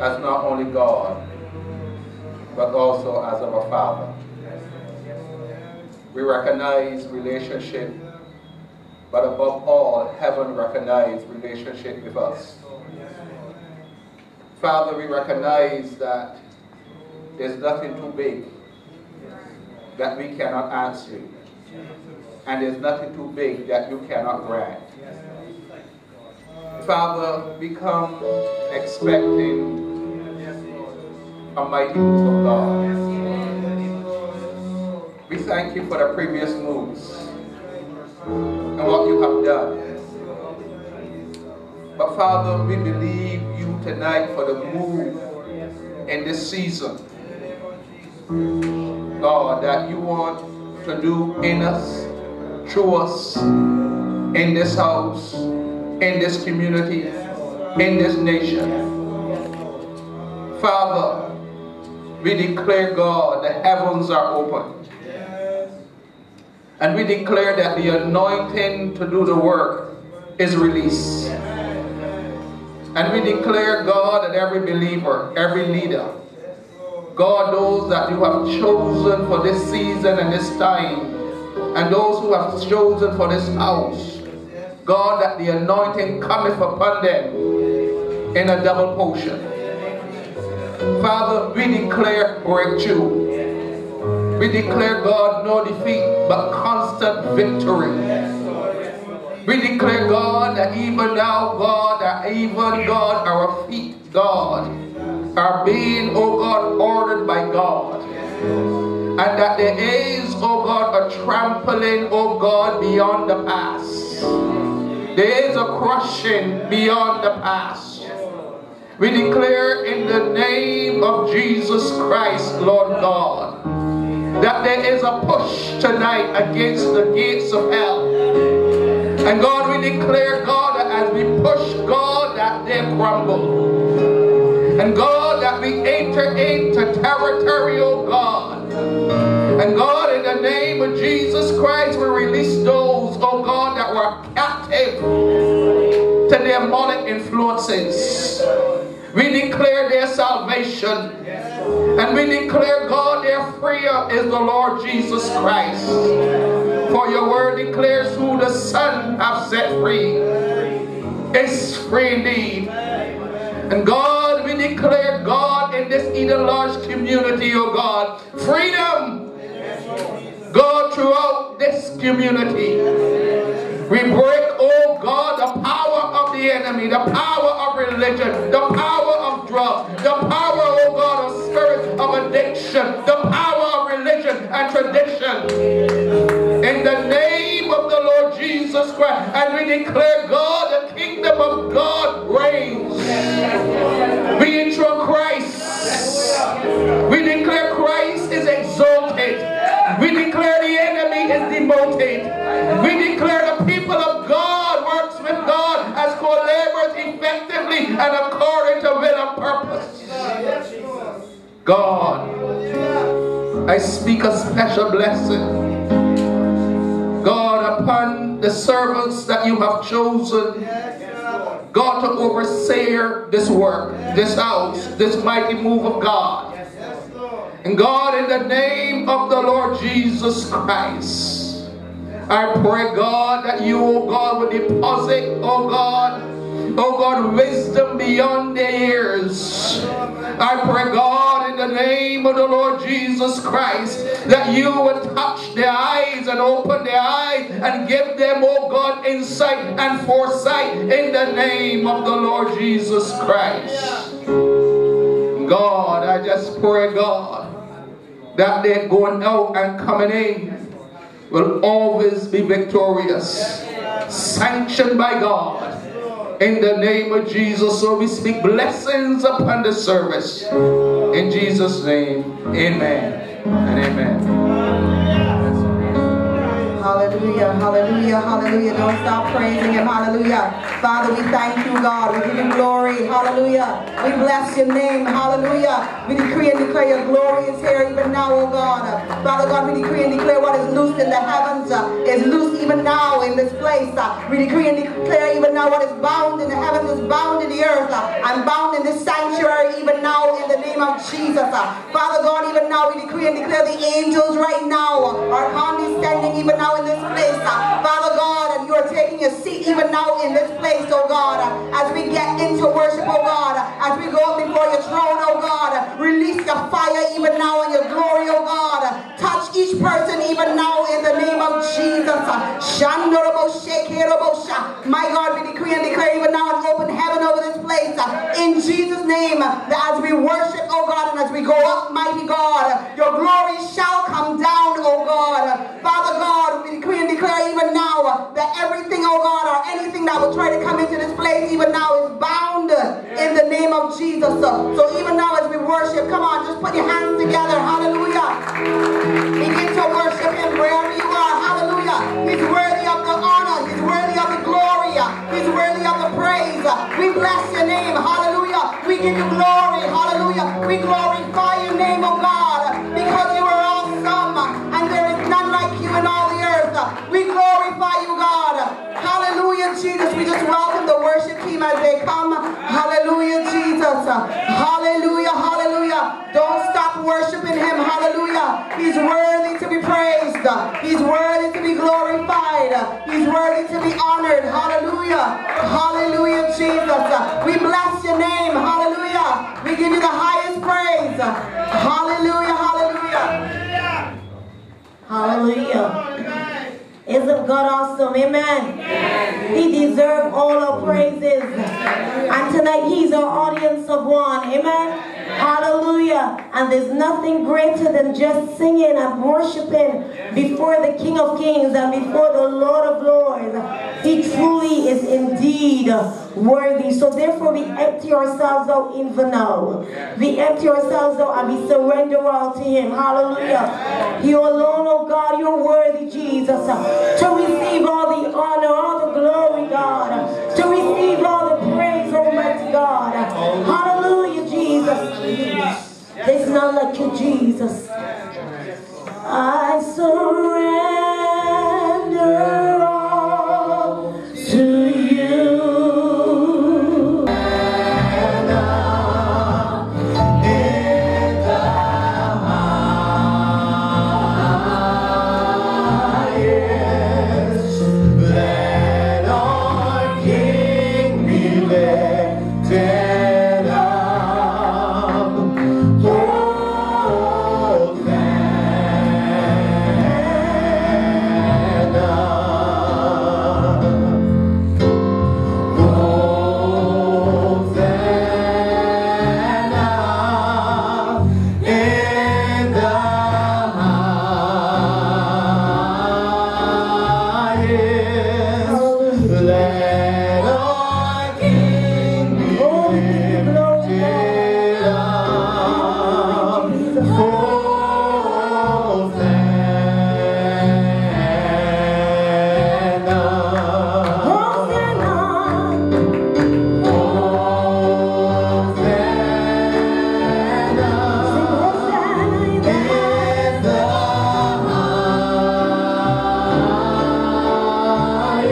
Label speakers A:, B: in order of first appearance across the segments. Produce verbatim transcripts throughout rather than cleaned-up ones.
A: as not only God, but also as our Father. We recognize relationship, but above all, heaven recognizes relationship with us. Father, we recognize that there's nothing too big that we cannot answer, and there's nothing too big that you cannot grant. Father, we come expecting a mighty move of God. We thank you for the previous moves and what you have done. But Father, we believe you tonight for the move in this season. God, that you want to do in us, through us, in this house, in this community, in this nation. Father, we declare, God, the heavens are open. And we declare that the anointing to do the work is released. And we declare, God, that every believer, every leader, God, those that you have chosen for this season and this time, and those who have chosen for this house, God, that the anointing cometh upon them in a double portion. Father, we declare breakthrough. We declare, God, no defeat, but constant victory. We declare, God, that even now, God, that even, God, our feet, God, are being, oh God, ordered by God. And that there is, oh God, a trampling, oh God, beyond the past. There is a crushing beyond the past. We declare in the name of Jesus Christ, Lord God, that there is a push tonight against the gates of hell. And God, we declare, God, that as we push, God, that they crumble. And God, that we enter into territory, oh God. And God, in the name of Jesus Christ, we release those, oh God, that were captive to demonic influences. We declare their salvation. And we declare, God, their freer is the Lord Jesus Christ. For your word declares who the Son hath set free is free indeed. And God, we declare, God, in this Eden Lodge community, oh God, freedom, God, throughout this community. We break, oh God, the power of the enemy, the power of religion, the power of drugs, the power, oh God, of spirit of addiction, the power of religion and tradition. In the name of the Lord Jesus Christ, and we declare, God, the kingdom of God reigns. Being through Christ, we declare Christ is exalted. We declare the enemy is demoted. We declare the people of God works with God as co-laborers effectively and according to will and purpose. God, I speak a special blessing, God, upon the servants that you have chosen, God, to oversee this work, this house, this mighty move of God. And God, in the name of the Lord Jesus Christ, I pray, God, that you, oh God, will deposit, oh God, oh God, wisdom beyond their years. I pray, God, in the name of the Lord Jesus Christ, that you will touch their eyes and open their eyes and give them, oh God, insight and foresight in the name of the Lord Jesus Christ. God, I just pray, God, that they're going out and coming in will always be victorious, sanctioned by God. In the name of Jesus, so we speak blessings upon the service. In Jesus' name, amen and amen.
B: Hallelujah, hallelujah, hallelujah. Don't stop praising him. Hallelujah. Father, we thank you, God. We give you glory. Hallelujah. We bless your name. Hallelujah. We decree and declare your glory is here even now, oh God. Father God, we decree and declare what is loosed in the heavens uh, is loose even now in this place. Uh, we decree and declare even now what is bound in the heavens is bound in the earth. Uh, and bound in this sanctuary even now in the name of Jesus. Uh, Father God, even now we decree and declare the angels right now are condescending even now in this place. Uh, Father God, and you are taking a seat even now in this place, oh God, uh, as we get into worship, oh God, uh, as we go up before your throne, oh God, uh, release your fire even now in your glory, oh God. Uh, touch each person even now in the name of Jesus. Uh, My God, we decree and declare even now an open heaven over this place. Uh, in Jesus' name, uh, that as we worship, oh God, and as we go up, mighty God, uh, your glory shall come down, oh God. Uh, Father God, we decree and declare even now uh, that everything, oh God, or anything that will try to come into this place even now is bound uh, in the name of Jesus. Uh, so even now as we worship, come on, just put your hands together. Hallelujah. Begin to worship him wherever you are. Hallelujah. He's worthy of the honor. He's worthy of the glory. He's worthy of the praise. We bless your name. Hallelujah. We give you glory. Hallelujah. We glorify your name, oh God, because you are awesome and there is none like you in all the earth. We glorify you, God. Hallelujah, Jesus. We just welcome the worship team as they come. Hallelujah, Jesus. Hallelujah, hallelujah. Don't stop worshiping him. Hallelujah. He's worthy to be praised. He's worthy to be glorified. He's worthy to be honored. Hallelujah. Hallelujah, Jesus. We bless your name. Hallelujah. We give you the highest praise. Hallelujah, hallelujah. Hallelujah. Isn't God awesome? Amen. Amen. He deserves all our praises. And tonight he's our audience of one. Amen. Hallelujah. And there's nothing greater than just singing and worshiping before the King of Kings and before the Lord of Lords. He truly is indeed worthy. So therefore we empty ourselves out even now. We empty ourselves out and we surrender all to him. Hallelujah. You alone, oh God, you're worthy, Jesus, to receive all the honor, all the glory, God, to receive all the praise, Almighty God. Hallelujah, Jesus. There's none like you, Jesus. I surrender all to you.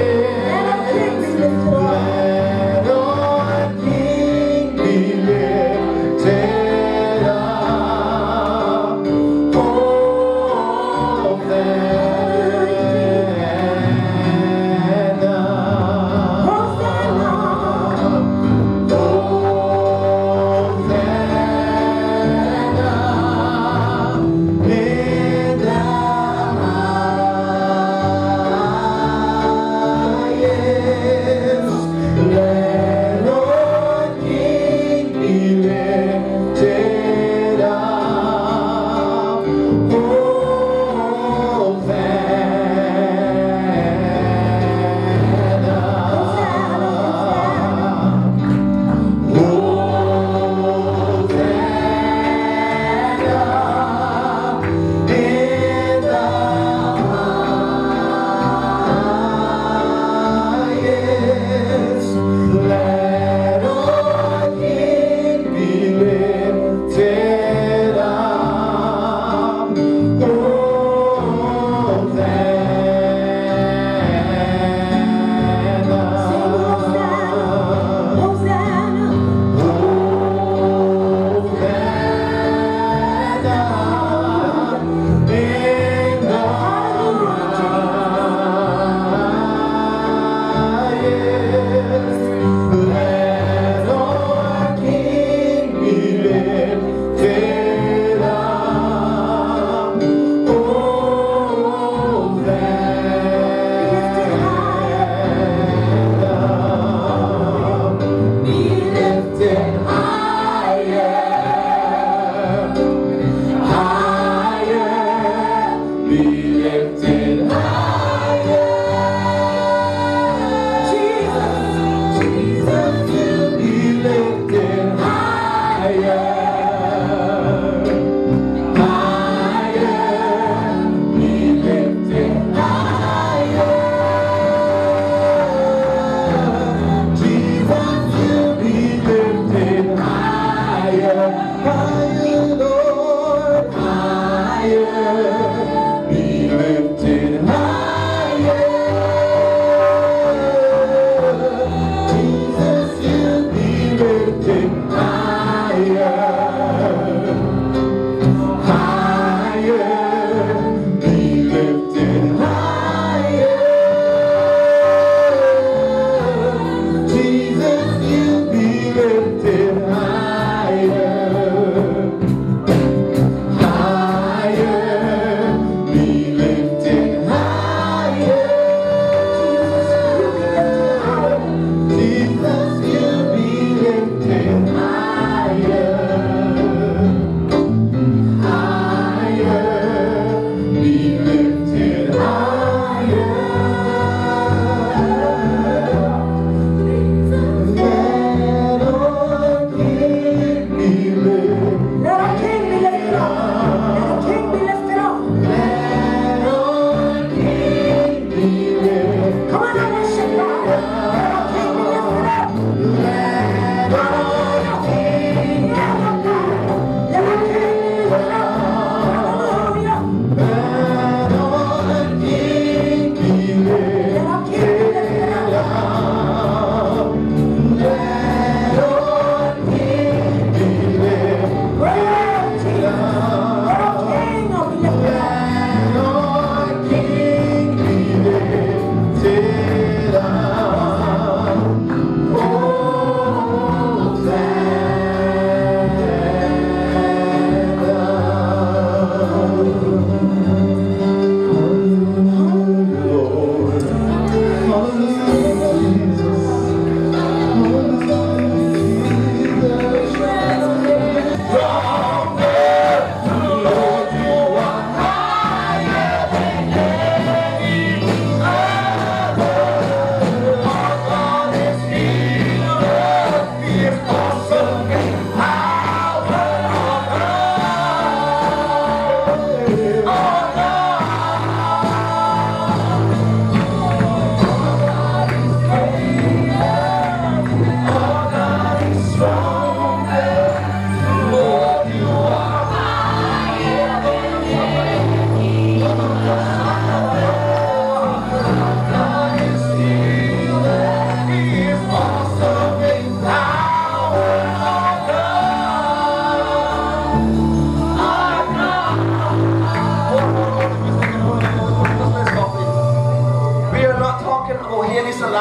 C: Let our King be lifted.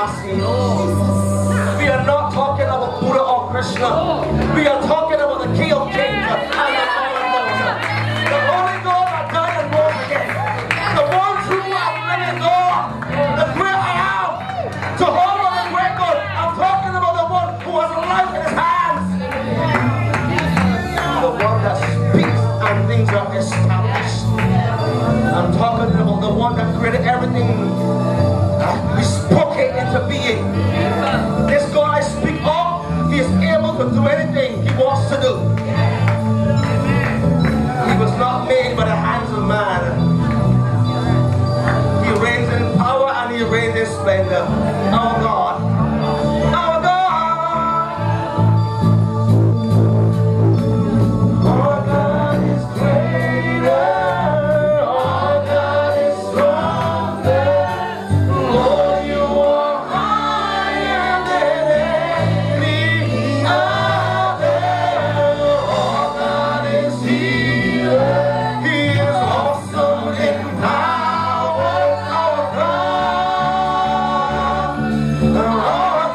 C: everlasting. We are not talking about Buddha or Krishna. We are talking about the King of Kings and the Lord of Lords. The only God that died and rose again. The one true and living God. The great I am. Jehovah the great God. I'm talking about the one who has life in his hands. The one that speaks and things are established. I'm talking about the one that created everything. He spoke it into being. This God I speak of, he is able to do anything he wants to do. He was not made by the hands of man. He reigns in power and he reigns in splendor. Our God. Our God. Our God is greater. Our God is stronger. Lord, you are higher than any other. Our God is here. He is awesome in power. Our God, our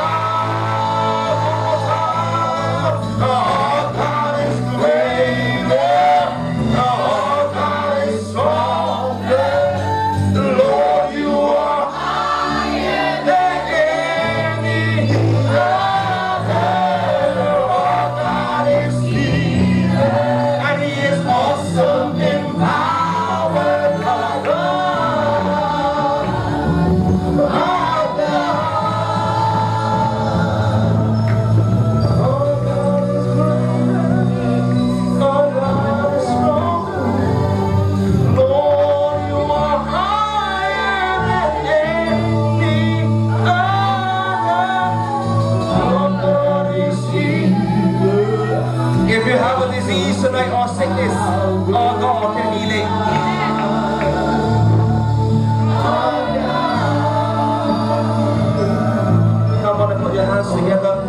C: God, our God is greater. Our God is stronger. Lord, you are higher than any other. Our God is here, and he is awesome in power. Our God, our God, our God is great. Our God is strong. Lord, you are higher than any other. Our God is here. If you have a disease tonight or sickness, our God can heal it. Come on and put your hands together.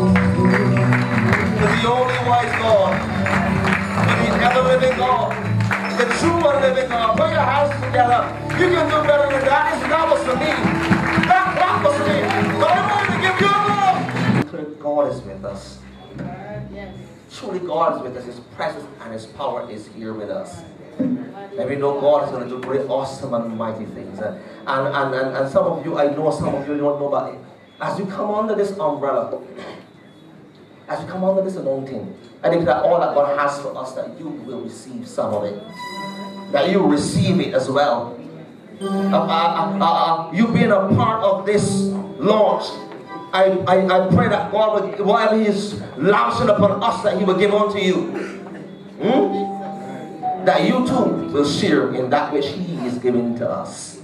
C: To the only wise God, to the ever-living God, the true and living God. Put your hands together. You can do better than that. This, that was for me. That, that was for me. But I wanted to give you a love. God is with us. Truly God is with us. His presence and his power is here with us. And we know God is going to do great, awesome and mighty things. And, and, and, and some of you, I know some of you don't know about it. As you come under this umbrella, as you come under this anointing, I think that all that God has for us, that you will receive some of it. That you will receive it as well. Uh, uh, uh, uh, you being a part of this launch, I, I, I pray that God will, whatever he is launching upon us, that he will give unto you. Hmm? That you too will share in that which he is giving to us.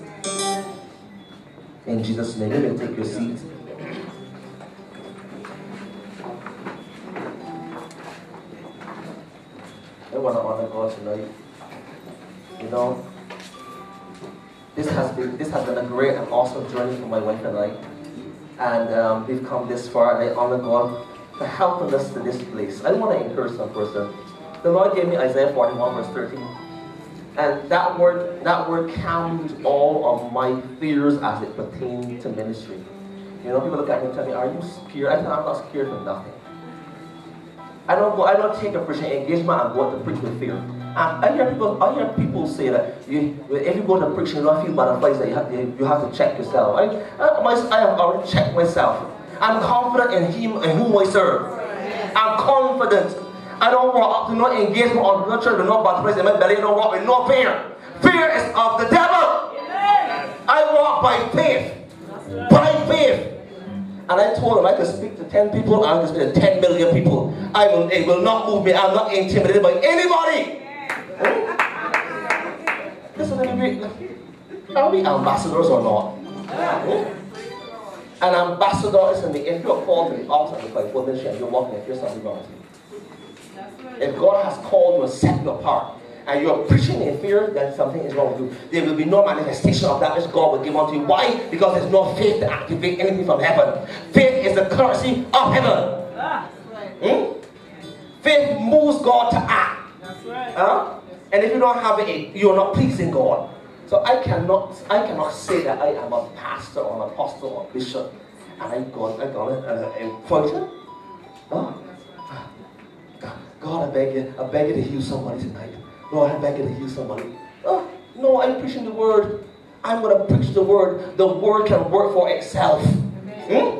C: In Jesus' name, you may take your seat. I want to honor God tonight. You know, this has been this has been a great and awesome journey for my wife and I. And um, we've come this far, and I honor God for helping us to this place. I want to encourage some person. The Lord gave me Isaiah forty-one verse thirteen. And that word, that word calmed all of my fears as it pertained to ministry. You know, people look at me and tell me, are you scared? I tell them, I'm not scared for nothing. I don't go, I don't take a preaching engagement and go out to preach with fear. And I hear people, I hear people say that you, if you go to preaching, you don't feel butterflies, that you have, you have to check yourself. I, I, my, I have already checked myself. I'm confident in him and whom I serve. I'm confident. I don't walk up to no engagement or no church with no butterflies in my belly. I don't walk with no fear. Fear is of the devil. I walk by faith. By faith. And I told him I could speak to ten people, I could speak to ten million people. I will, it will not move me. I'm not intimidated by anybody. Hmm? Listen, let me read. Are we ambassadors or not? Hmm? An ambassador is in the, if you're called to the office of the fivefold ministry and you're walking, if you're something wrong with you. If God has called you and set you apart, and you're preaching in fear, then something is wrong with you. There will be no manifestation of that which God will give unto you. Why? Because there's no faith to activate anything from heaven. Faith is the currency of heaven. Ah, right. hmm? Faith moves God to act. That's right. Huh? And if you don't have it, you're not pleasing God. So I cannot, I cannot say that I am a pastor or an apostle or bishop, and I got, I got a, a function. Oh, God, I beg you, I beg you to heal somebody tonight. Lord, I beg you to heal somebody. Oh, no, I'm preaching the word. I'm going to preach the word. The word can work for itself. Hmm?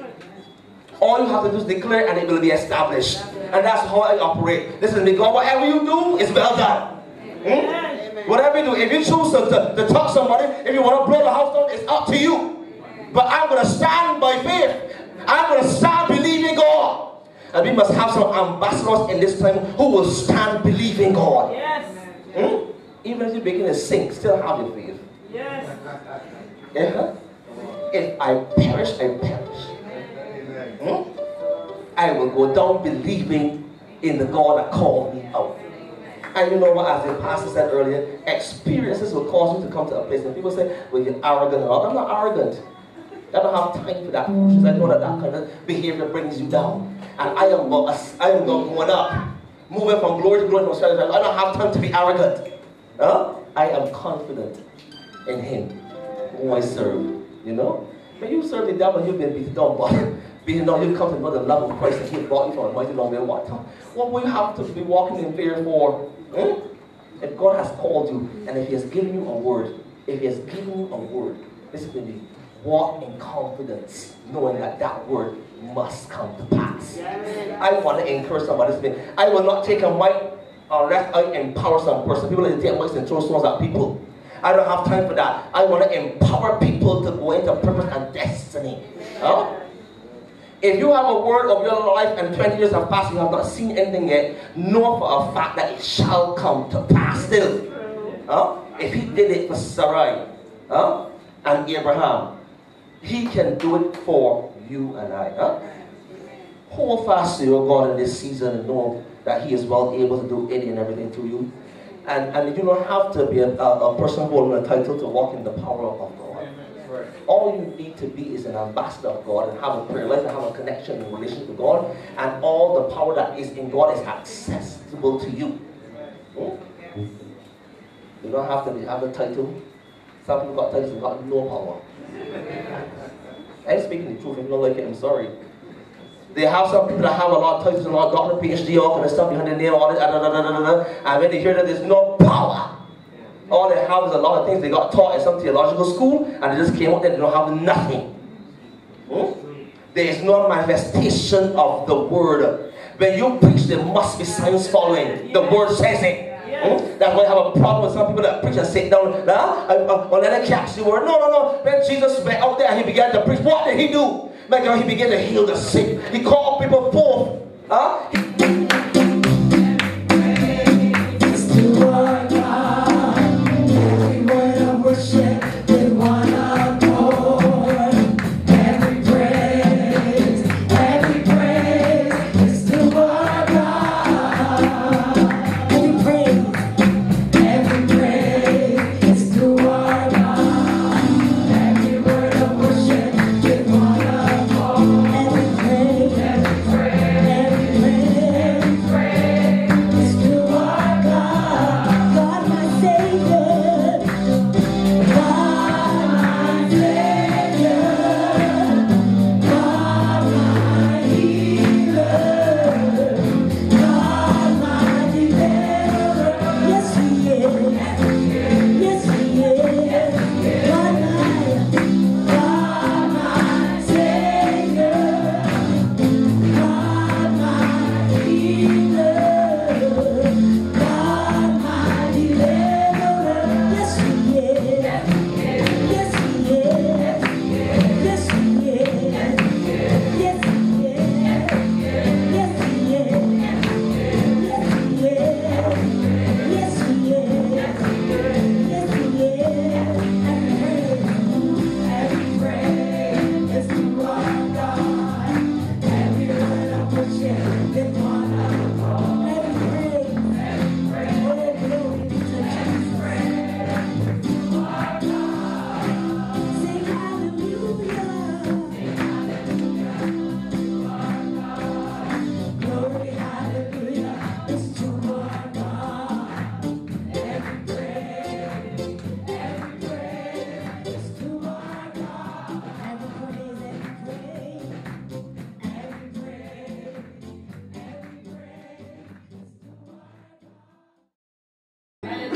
C: All you have to do is declare, and it will be established. And that's how I operate. Listen to me, God, whatever you do is well done. Hmm? Whatever you do, if you choose to, to, to touch somebody, if you want to blow the house down, it's up to you. But I'm going to stand by faith. I'm going to stand believing God. And we must have some ambassadors in this time who will stand believing God. Yes. Hmm? Even if you begin to sing, still have your faith. Yes. Uh-huh. If I perish, I perish. Hmm? I will go down believing in the God that called me out. And you know what, as the pastor said earlier, experiences will cause you to come to a place. And people say, well, you're arrogant. I'm not arrogant. I don't have time for that. I know that that kind of behavior brings you down. And I am, I am going up, moving from glory to glory. From strength to strength. I don't have time to be arrogant. Huh? I am confident in Him who I serve. You know? When you serve the devil, you've been beaten down, but beaten down, you've come to know the love of Christ and He brought you from a mighty long way. What? What will you have to be walking in fear for? Hmm? If God has called you, and if He has given you a word, if He has given you a word, listen to me. Walk in confidence, knowing that that word must come to pass. Yes. I want to encourage somebody. I will not take a mic unless I empower some person. People like to take mics and throw stones at people. I don't have time for that. I want to empower people to go into purpose and destiny. Huh? If you have a word of your life and twenty years have passed, you have not seen anything yet, know for a fact that it shall come to pass still. Huh? If He did it for Sarai, huh? And Abraham, He can do it for you and I. Huh? Hold fast to your God in this season and know that He is well able to do any and everything to you. And, and you don't have to be a, a, a person holding a title to walk in the power of God. Right. All you need to be is an ambassador of God and have a prayer life and have a connection and relationship with God. And all the power that is in God is accessible to you. Hmm? You don't have to be, have a title. Some people got titles and got no power. I'm speaking the truth. If you don't like it, I'm sorry. They have some people that have a lot of titles and a lot of doctorate, P H D, all kind of stuff behind their name, all this, da, da, da, da, da, and when they hear that there's no power, all they have is a lot of things they got taught in some theological school, and they just came out there and they don't have nothing. Hmm? There is no manifestation of the word. When you preach, there must be signs following. The word says it. Hmm? That's why I have a problem with some people that preach and sit down. Nah, I, I, well, let them catch the word. No, no, no. When Jesus went out there and He began to preach, what did He do? My God, He began to heal the sick. He called people forth. Huh? It's to our God. Every word of worship with one accord. Every praise, every praise is to our God. Every praise, every praise is to our God. Every word of worship with one accord. Every praise, every praise, every praise.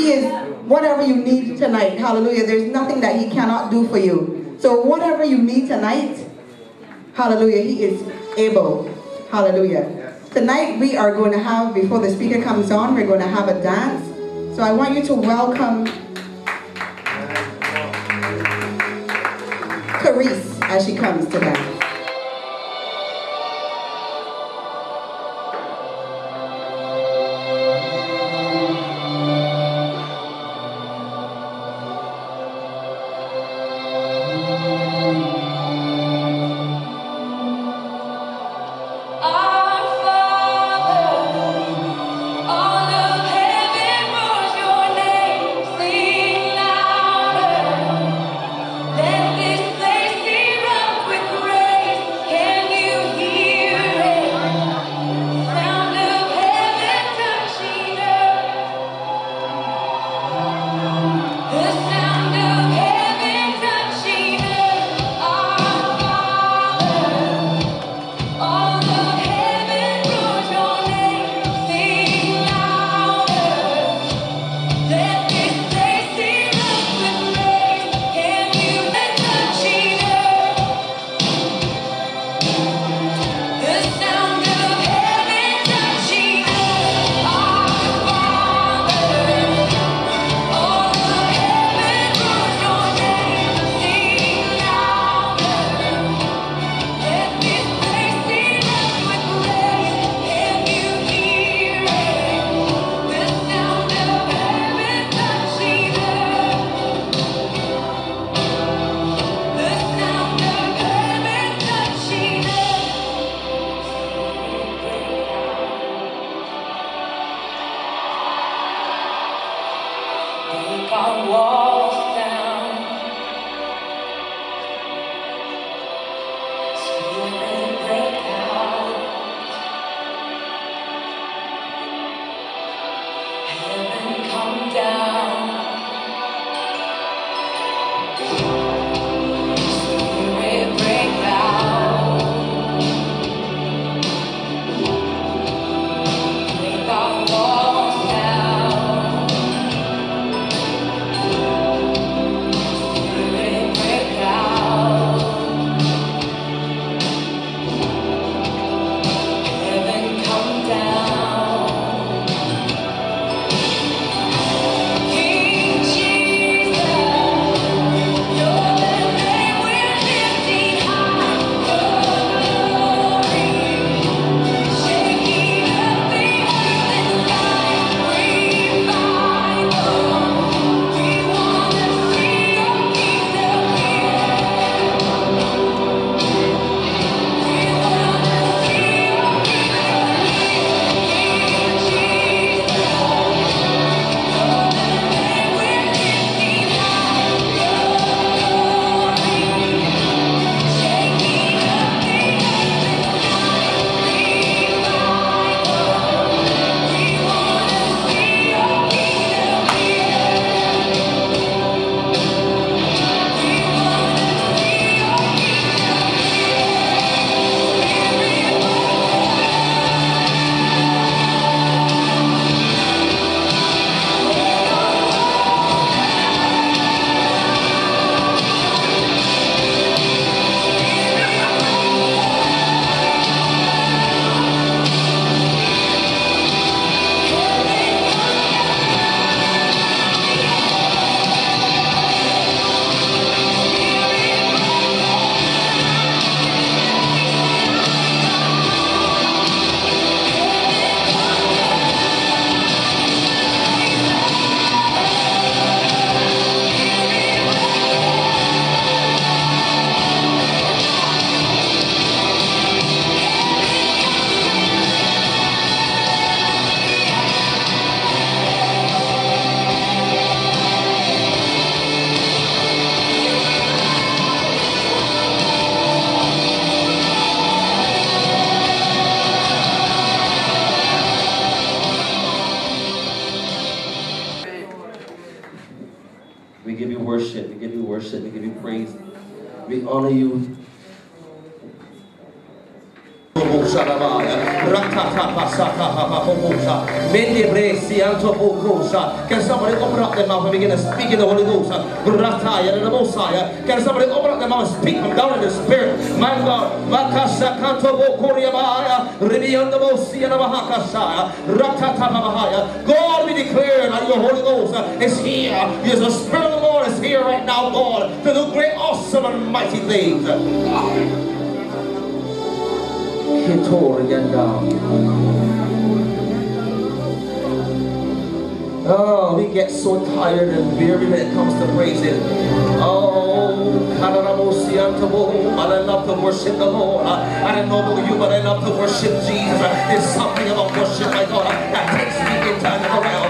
B: He is whatever you need tonight. Hallelujah. There's nothing that He cannot do for you. So whatever you need tonight, hallelujah, He is able. Hallelujah. Tonight we are going to have, before the speaker comes on, we're going to have a dance. So I want you to welcome Carice as she comes to dance.
C: worship. We give you worship. We give you praise. We honor you. Can somebody open up their mouth and begin to speak in the Holy Ghost? Can somebody open up their mouth and speak from down in the Spirit? My God, God, we declare that your Holy Ghost is here. Yes, the Spirit of the Lord is here right now, God, to do great, awesome, and mighty things. Oh, we get so tired and weary when it comes to praising. Oh, I love to worship the Lord. I don't know about you, but I love to worship Jesus. There's something about worship, my God, that takes me into another realm.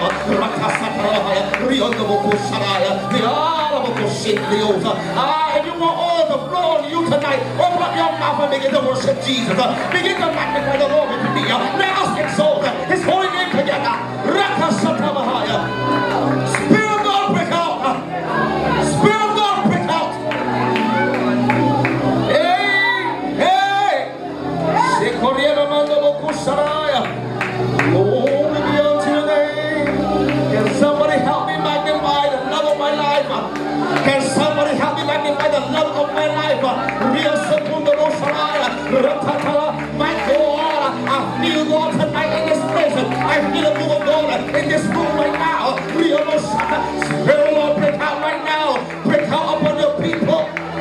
C: Ah, if you want all the flow on you tonight, open up your mouth and begin to worship Jesus. Begin to magnify the Lord with me. Let us exalt His holy name together. Spirit of God, break out. Spirit of God, break out. Hey, hey. Glory be unto your name. Can somebody help me magnify the love of my life? Can somebody help me magnify the love of my life? My God, I feel God tonight in this place. I feel a move of God in this room right now. Spirit of Lord, break out right now. Break out upon your people.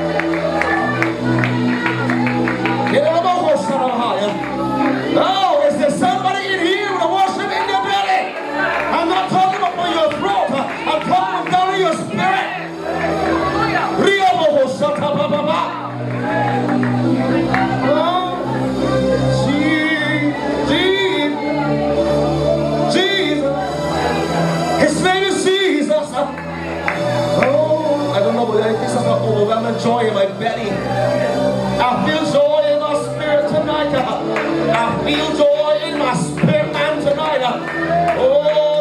C: Oh, is there somebody in here with a worship in your belly? I'm not talking about your throat. I'm talking down in your spirit. Overwhelming joy in my belly. I feel joy in my spirit tonight. I feel joy in my spirit, man, tonight. Oh,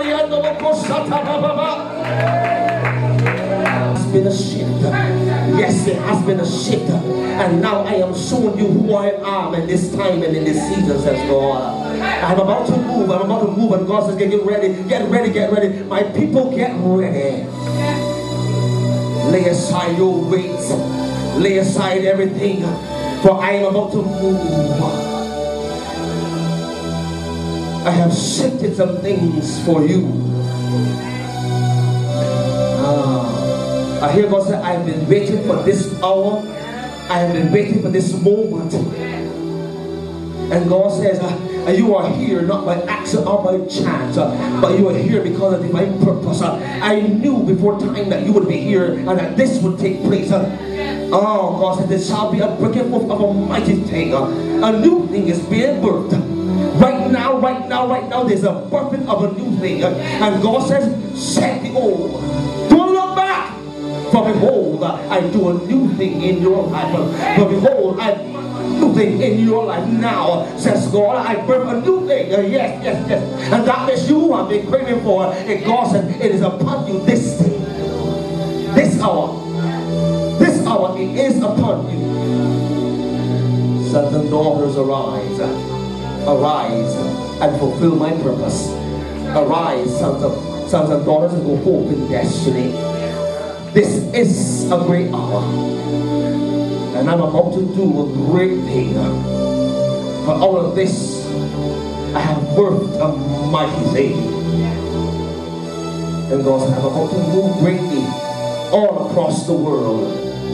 C: it's been a shift. Yes, there has been a shift. And now I am showing you who I am in this time and in this season, says God. I'm about to move. I'm about to move. And God says, get ready. Get ready. Get ready. My people, get ready. Lay aside your weights. Lay aside everything. For I am about to move. I have shifted some things for you. Ah, I hear God say, I've been waiting for this hour. I have been waiting for this moment. And God says, uh, you are here not by accident or by chance, uh, but you are here because of divine purpose. Uh, I knew before time that you would be here and that this would take place. Uh, oh, God said, there shall be a breaking forth of a mighty thing. Uh, a new thing is being birthed. Right now, right now, right now, there's a birthing of a new thing. Uh, and God says, set the old. Don't look back. For behold, uh, I do a new thing in your life. Uh, for behold, I new thing in your life now, says God. I birth a new thing. Uh, yes, yes, yes. And that is you have been craving for. And God said, it is upon you this day, this hour, this hour, it is upon you. Sons and daughters, arise, arise, and fulfill my purpose. Arise, sons of sons and daughters, and go forth in destiny. This is a great hour. And I'm about to do a great thing. For all of this, I have birthed a mighty thing. And God said, I'm about to move greatly all across the world.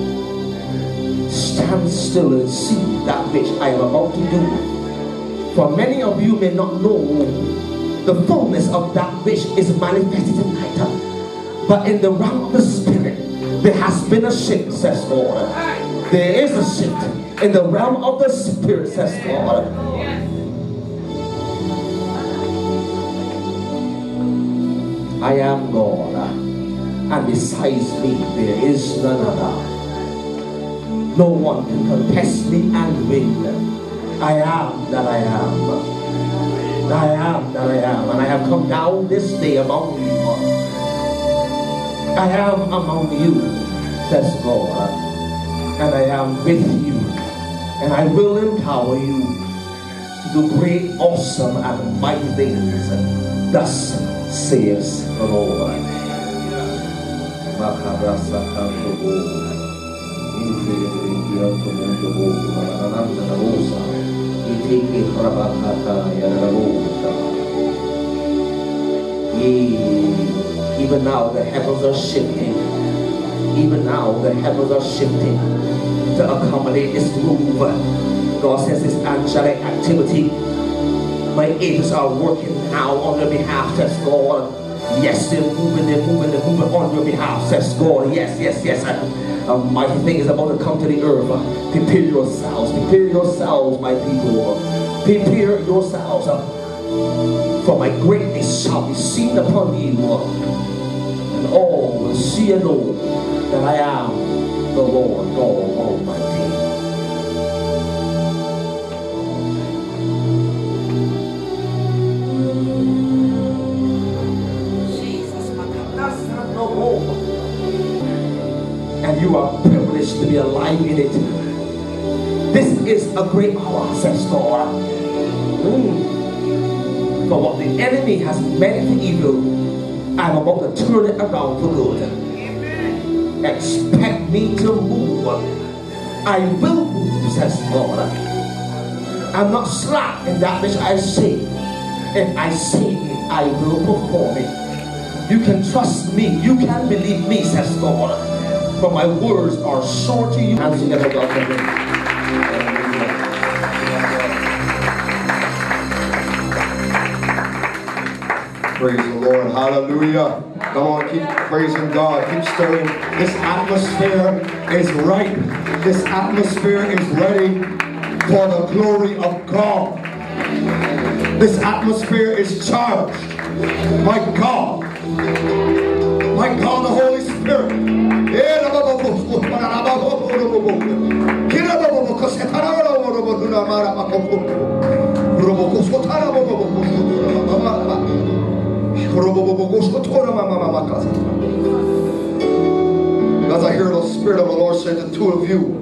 C: Stand still and see that which I am about to do. For many of you may not know the fullness of that which is manifested tonight. But in the realm of the Spirit, there has been a shift, says God. There is a shift in the realm of the Spirit, says God. I am God, and besides me there is none other. No one can contest me and win. I am that I am. I am that I am, and I have come down this day among you. I am among you, says God. And I am with you, and I will empower you to do great, awesome, and mighty things. Thus says the Lord. Even now the heavens are shifting. Even now the heavens are shifting to accommodate this move. God says this angelic activity. My angels are working now on your behalf, says God. Yes, they're moving, they're moving, they're moving on your behalf, says God. Yes, yes, yes. A mighty thing is about to come to the earth. Prepare yourselves, prepare yourselves, my people. Prepare yourselves. For my greatness shall be seen upon you. And all will see and know that I am the Lord God Almighty. And you are privileged to be alive in it. This is a great hour, says God. Mm. For what the enemy has meant for evil, I'm about to turn it around for good. Amen. Expect me to move. I will move, says God. I'm not slack in that which I say. If I say it, I will perform it. You can trust me. You can believe me, says God. For my words are sure to you. And together, God can bring.
D: Praise the Lord. Hallelujah. Come on, keep praising God. Keep stirring. This atmosphere is right. This atmosphere is ready for the glory of God. This atmosphere is charged. My God. My God, the Holy Spirit. As I hear the Spirit of the Lord say to two of you,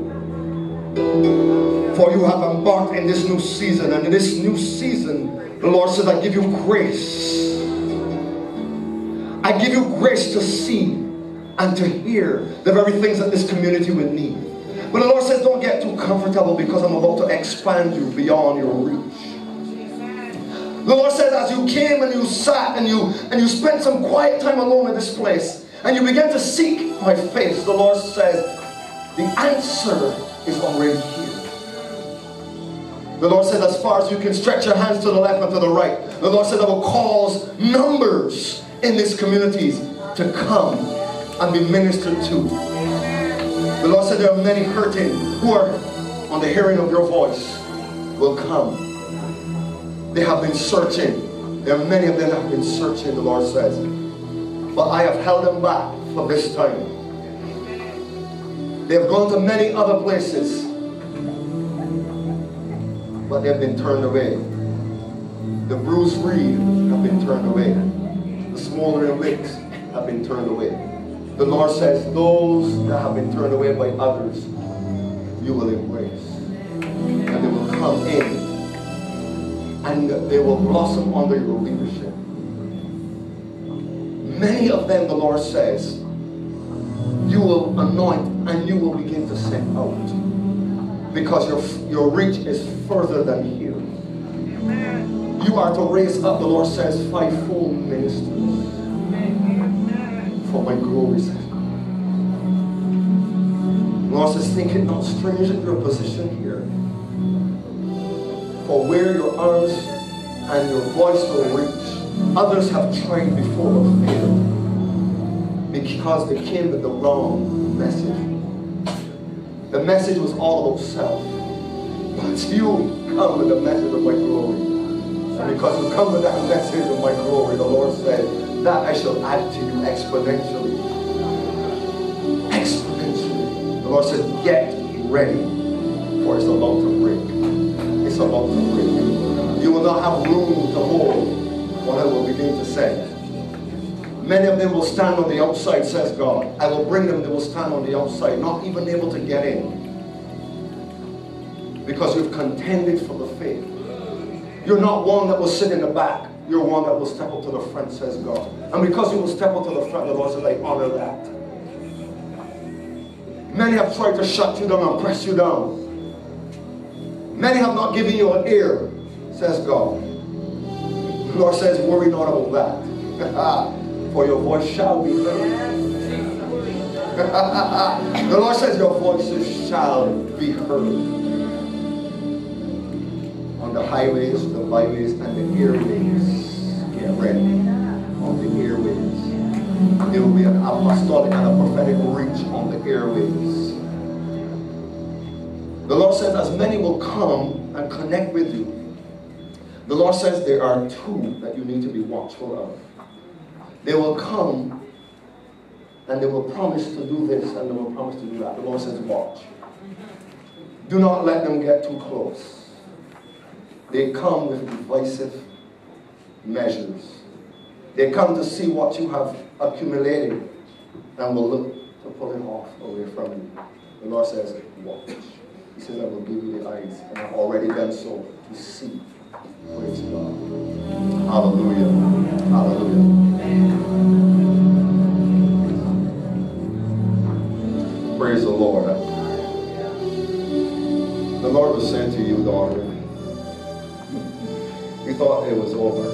D: for you have embarked in this new season, and in this new season, the Lord says, I give you grace. I give you grace to see and to hear the very things that this community would need. But the Lord says, don't get too comfortable, because I'm about to expand you beyond your reach. The Lord says, as you came and you sat and you and you spent some quiet time alone in this place, and you began to seek my face, the Lord says, the answer is already here. The Lord said, as far as you can stretch your hands to the left and to the right, the Lord said, I will cause numbers in these communities to come and be ministered to. The Lord said, there are many hurting who are on the hearing of your voice will come. They have been searching. There are many of them that have been searching, the Lord says. But I have held them back for this time. They have gone to many other places, but they have been turned away. The bruised reed have been turned away. The smoldering wicks have been turned away. The Lord says, those that have been turned away by others, you will embrace. And they will come in, and they will blossom under your leadership. Many of them, the Lord says, you will anoint and you will begin to send out, because your, your reach is further than here. Amen. You are to raise up, the Lord says, fivefold ministers. Amen. For my glory, says God. The Lord says, think it not strange in your position here. For where your arms and your voice will reach, others have tried before but failed, because they came with the wrong message. The message was all about self. But you come with the message of my glory. And because you come with that message of my glory, the Lord said, that I shall add to you exponentially. Exponentially. The Lord said, get ready, for it's about to break. It's about to break. You will not have room to hold what I will begin to say. Many of them will stand on the outside, says God. I will bring them, they will stand on the outside, not even able to get in. Because you've contended for the faith. You're not one that will sit in the back. You're one that will step up to the front, says God. And because you will step up to the front, the Lord says, I honor that. Many have tried to shut you down and press you down. Many have not given you an ear, says God. The Lord says, worry not about that. For your voice shall be heard. The Lord says your voices shall be heard. On the highways, the byways, and the airways. Get ready. On the airways. There will be an apostolic and a prophetic reach on the airways. The Lord says as many will come and connect with you, the Lord says there are two that you need to be watchful of. They will come and they will promise to do this and they will promise to do that. The Lord says watch. Do not let them get too close. They come with divisive measures. They come to see what you have accumulated and will look to pull it off away from you. The Lord says, watch. He says, I will give you the eyes, and I've already done so to see. Praise God. Hallelujah. Hallelujah. Praise the Lord. The Lord was saying to you, daughter, you thought it was over.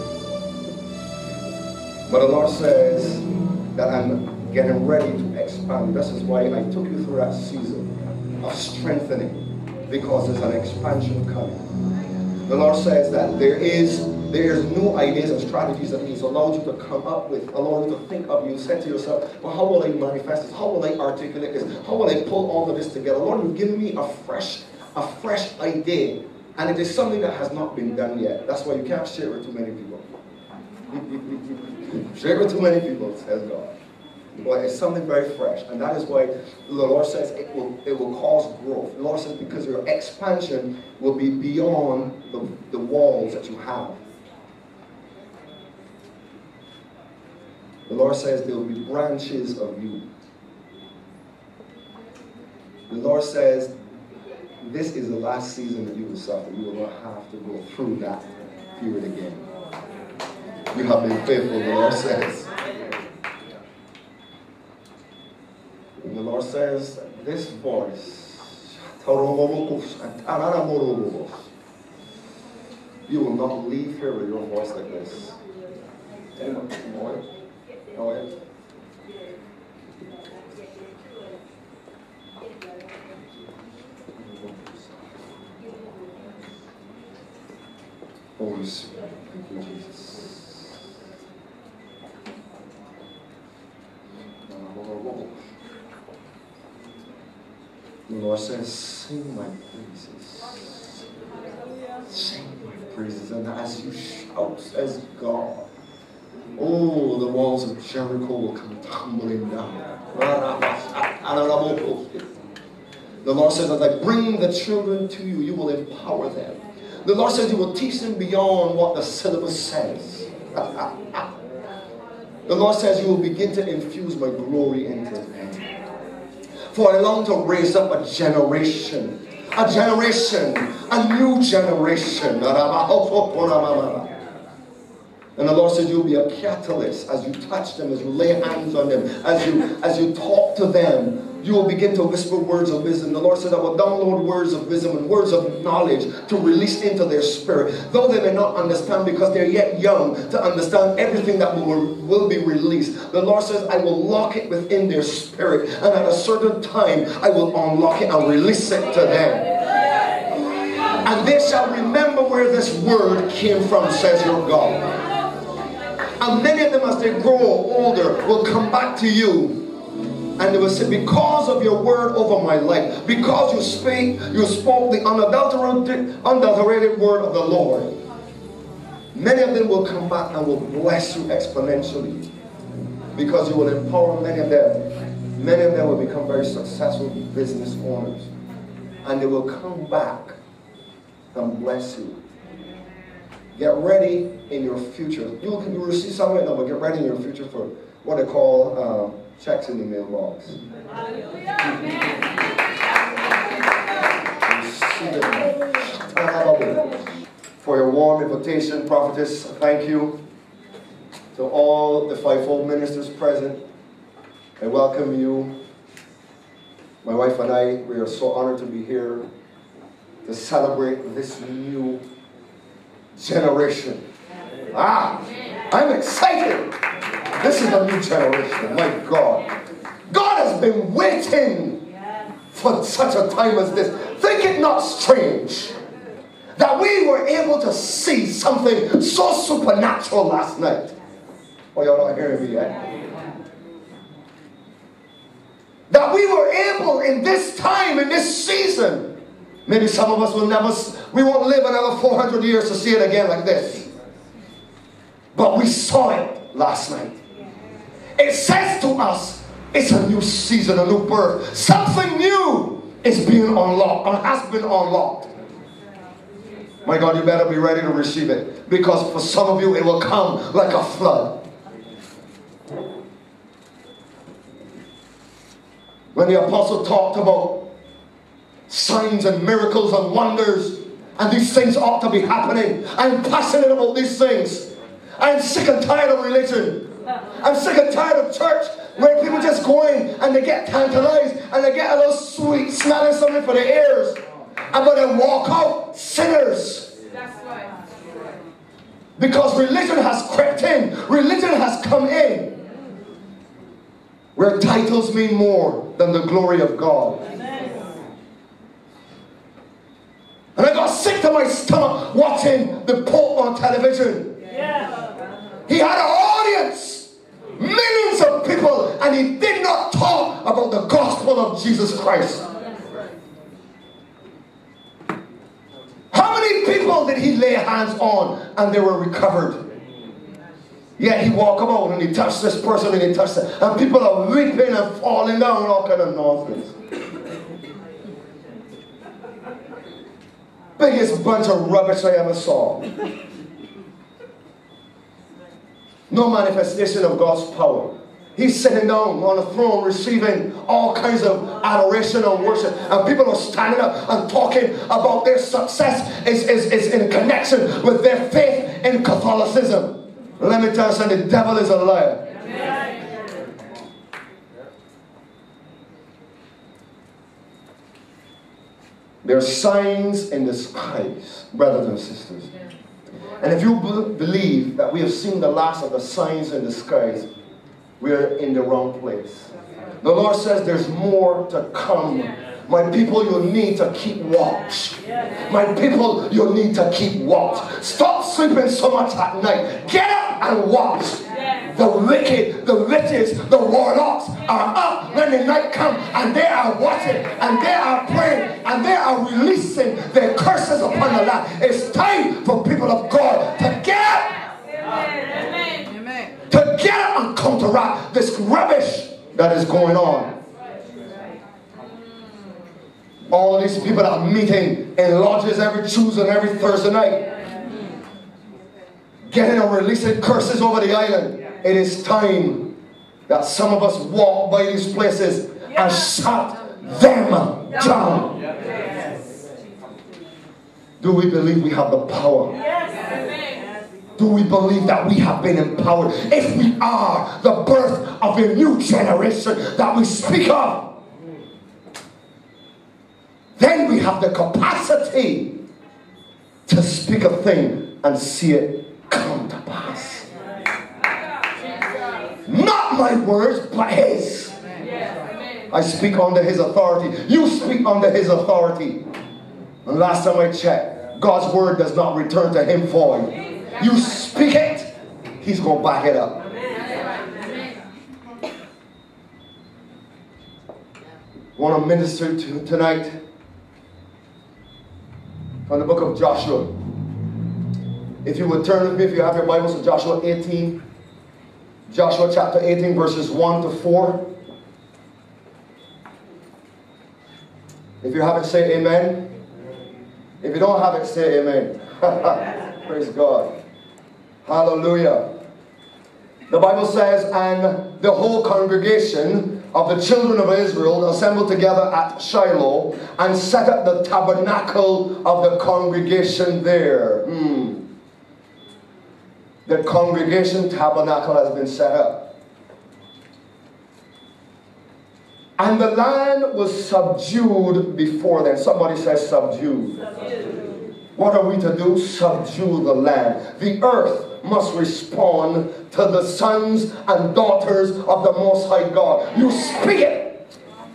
D: But the Lord says that I'm getting ready to expand. This is why I took you through that season of strengthening, because there's an expansion coming. The Lord says that there is there's new ideas and strategies that He's allowed you to come up with, allowed you to think of. You said to yourself, well, how will I manifest this? How will I articulate this? How will I pull all of this together? Lord, you've given me a fresh, a fresh idea. And it is something that has not been done yet. That's why you can't share it with too many people. Share it with too many people, says God. But it's something very fresh. And that is why the Lord says it will, it will cause growth. The Lord says because your expansion will be beyond the, the walls that you have. The Lord says there will be branches of you. The Lord says this is the last season that you will suffer. You will not have to go through that period again. You have been faithful, the Lord says. And the Lord says, this voice, you will not leave here with your voice like this. Anymore. Go ahead. Holy Spirit, thank you, Jesus. The Lord says, sing my praises. Sing my praises. And as you shout, says God, oh, the walls of Jericho will come tumbling down. The Lord says, as I bring the children to you, you will empower them. The Lord says He will teach them beyond what the syllabus says. The Lord says you will begin to infuse my glory into them. For I long to raise up a generation, a generation, a new generation. And the Lord says you'll be a catalyst as you touch them, as you lay hands on them, as you, as you talk to them. You will begin to whisper words of wisdom. The Lord says, I will download words of wisdom and words of knowledge to release into their spirit. Though they may not understand because they're yet young to understand everything that will, will be released. The Lord says, I will lock it within their spirit. And at a certain time, I will unlock it and release it to them. And they shall remember where this word came from, says your God. And many of them, as they grow older, will come back to you. And they will say, because of your word over my life, because you speak, you spoke the unadulterated, unadulterated word of the Lord, many of them will come back and will bless you exponentially. Because you will empower many of them. Many of them will become very successful business owners. And they will come back and bless you. Get ready in your future. You will receive some right now, but get ready in your future for what they call uh, checks in the mailbox. for your warm invitation, prophetess. Thank you. To all the fivefold ministers present, I welcome you. My wife and I, we are so honored to be here to celebrate this new generation. Ah, I'm excited. This is a new generation, my God. God has been waiting for such a time as this. Think it not strange that we were able to see something so supernatural last night. Oh, y'all not hearing me yet? That we were able in this time, in this season, maybe some of us will never, we won't live another four hundred years to see it again like this. But we saw it last night. It says to us, it's a new season, a new birth. Something new is being unlocked, or has been unlocked. My God, you better be ready to receive it. Because for some of you, it will come like a flood. When the apostle talked about signs and miracles and wonders, and these things ought to be happening, I'm passionate about these things. I'm sick and tired of religion. I'm sick and tired of church where people just go in and they get tantalized and they get a little sweet smelling something for their ears, and but then walk out sinners.
E: That's right.
D: Because religion has crept in. Religion has come in. Where titles mean more than the glory of God. And I got sick to my stomach watching the Pope on television. He had an audience, millions of people, and he did not talk about the gospel of Jesus Christ. How many people did he lay hands on and they were recovered? Yet he walked about and he touched this person and he touched that. And people are weeping and falling down and all kind of nonsense. Biggest bunch of rubbish I ever saw. No manifestation of God's power. He's sitting down on a throne receiving all kinds of adoration and worship. And people are standing up and talking about their success is, is, is in connection with their faith in Catholicism. Let me tell you something, the devil is a liar. There are signs in the skies, brothers and sisters. And if you believe that we have seen the last of the signs in the skies, we're in the wrong place. The Lord says there's more to come. My people, you need to keep watch. My people, you need to keep watch. Stop sleeping so much at night. Get up and watch. The wicked, the witches, the warlocks are up when the night comes, and they are watching, and they are praying, and they are releasing their curses upon the land. It's time for people of God to get up. Amen. To get up and counteract this rubbish that is going on. All of these people that are meeting in lodges every Tuesday and every Thursday night, getting and releasing curses over the island. It is time that some of us walk by these places and shut them down. Do we believe we have the power? Do we believe that we have been empowered? If we are the birth of a new generation that we speak of, then we have the capacity to speak a thing and see it come to pass. Not my words, but his. I speak under his authority. You speak under his authority. And last time I checked, God's word does not return to him void. You speak it, he's going to back it up. I want to minister to tonight from the book of Joshua. If you would turn with me, if you have your Bibles, to Joshua eighteen. Joshua chapter eighteen, verses one to four. If you have it, say amen. If you don't have it, say amen. Praise God. Hallelujah. The Bible says, and the whole congregation of the children of Israel assembled together at Shiloh and set up the tabernacle of the congregation there. Hmm. the congregation tabernacle has been set up. And the land was subdued before them. Somebody says subdued. Subdued. What are we to do? Subdue the land. The earth must respond to the sons and daughters of the Most High God. You speak it.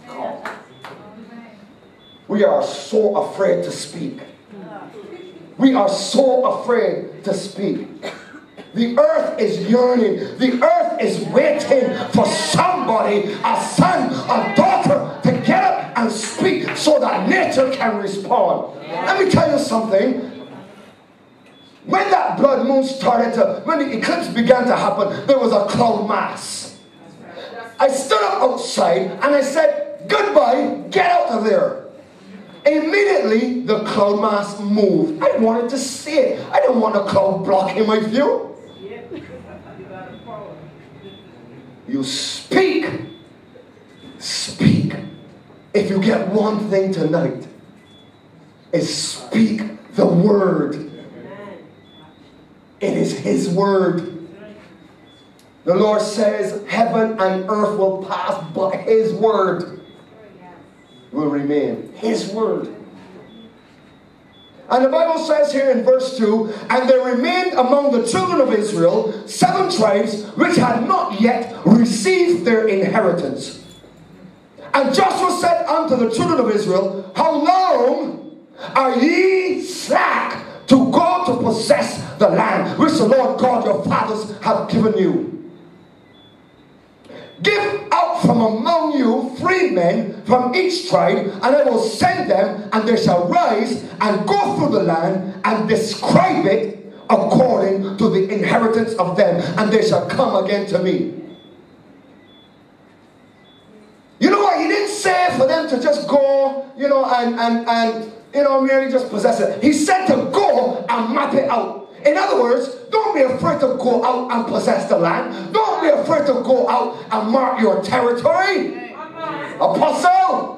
D: We are so afraid to speak. We are so afraid to speak. The earth is yearning. The earth is waiting for somebody, a son, a daughter, to get up and speak so that nature can respond. Let me tell you something. When that blood moon started to, when the eclipse began to happen, there was a cloud mass. I stood up outside and I said, goodbye, get out of there. Immediately, the cloud mass moved. I wanted to see it. I didn't want a cloud blocking my view. You speak. Speak. If you get one thing tonight, is speak the word. It is his word. The Lord says heaven and earth will pass, but his word will remain. His word. And the Bible says here in verse two, and there remained among the children of Israel seven tribes which had not yet received their inheritance. And Joshua said unto the children of Israel, how long are ye slack to go to possess the land which the Lord God your fathers have given you? Give out from among you three men from each tribe, and I will send them, and they shall rise and go through the land and describe it according to the inheritance of them, and they shall come again to me. You know what? He didn't say for them to just go, you know, and, and, and you know, merely just possess it. He said to go and map it out. In other words, don't be afraid to go out and possess the land. Don't be afraid to go out and mark your territory. Apostle,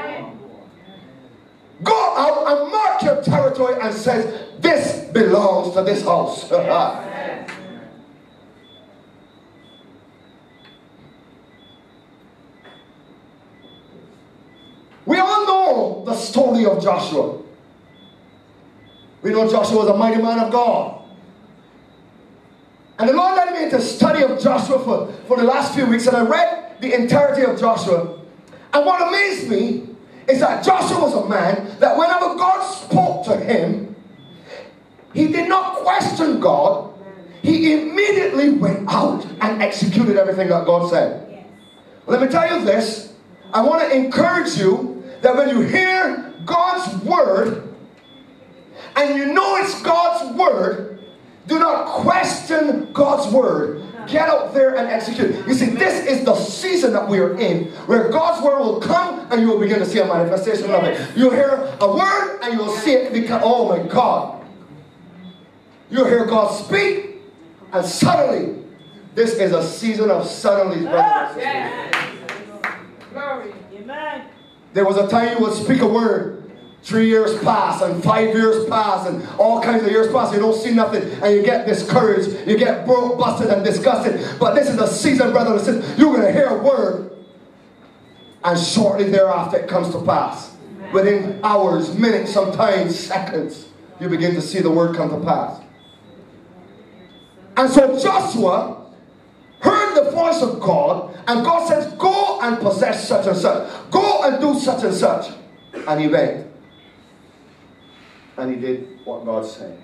D: go out and mark your territory and says, this belongs to this house. We all know the story of Joshua. We know Joshua was a mighty man of God. And the Lord led me into study of Joshua for, for the last few weeks, and I read the entirety of Joshua. And what amazed me is that Joshua was a man that whenever God spoke to him, he did not question God. He immediately went out and executed everything that God said. Let me tell you this. I want to encourage you that when you hear God's word, and you know it's God's word, do not question God's word. Get out there and execute. You see, this is the season that we are in, where God's word will come and you will begin to see a manifestation of it. You'll hear a word and you'll see it become, oh my God. You'll hear God speak, and suddenly, this is a season of suddenly. There was a time you would speak a word. Three years pass and five years pass and all kinds of years pass. You don't see nothing and you get discouraged. You get broke, busted, and disgusted. But this is a season, brother and sister. You're going to hear a word, and shortly thereafter it comes to pass. Within hours, minutes, sometimes seconds, you begin to see the word come to pass. And so Joshua heard the voice of God, and God says, go and possess such and such. Go and do such and such. And he went. And he did what God said.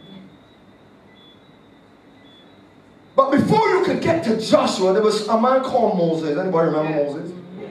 D: But before you could get to Joshua, there was a man called Moses. Anybody remember Moses?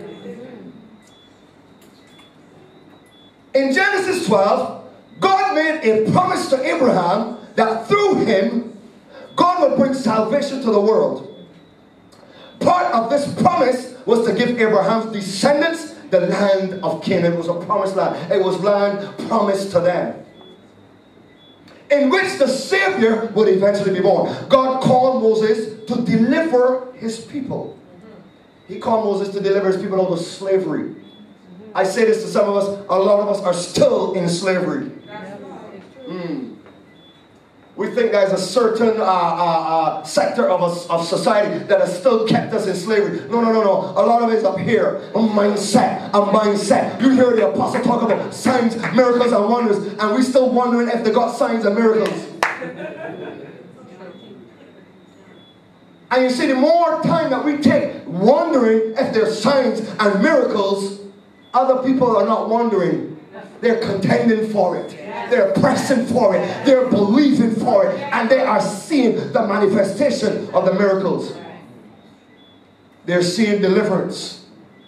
D: In Genesis twelve, God made a promise to Abraham that through him, God would bring salvation to the world. Part of this promise was to give Abraham's descendants the land of Canaan. It was a promised land. It was land promised to them, in which the Savior would eventually be born. God called Moses to deliver his people. He called Moses to deliver his people out of slavery. I say this to some of us, a lot of us are still in slavery. Mm. We think there's a certain uh, uh, uh, sector of, us, of society that has still kept us in slavery. No, no, no, no. A lot of it is up here. A mindset, a mindset. You hear the apostle talk about signs, miracles, and wonders, and we still wondering if they got signs and miracles. And you see, the more time that we take wondering if there's signs and miracles, other people are not wondering. They're contending for it. They're pressing for it. They're believing for it. And they are seeing the manifestation of the miracles. They're seeing deliverance.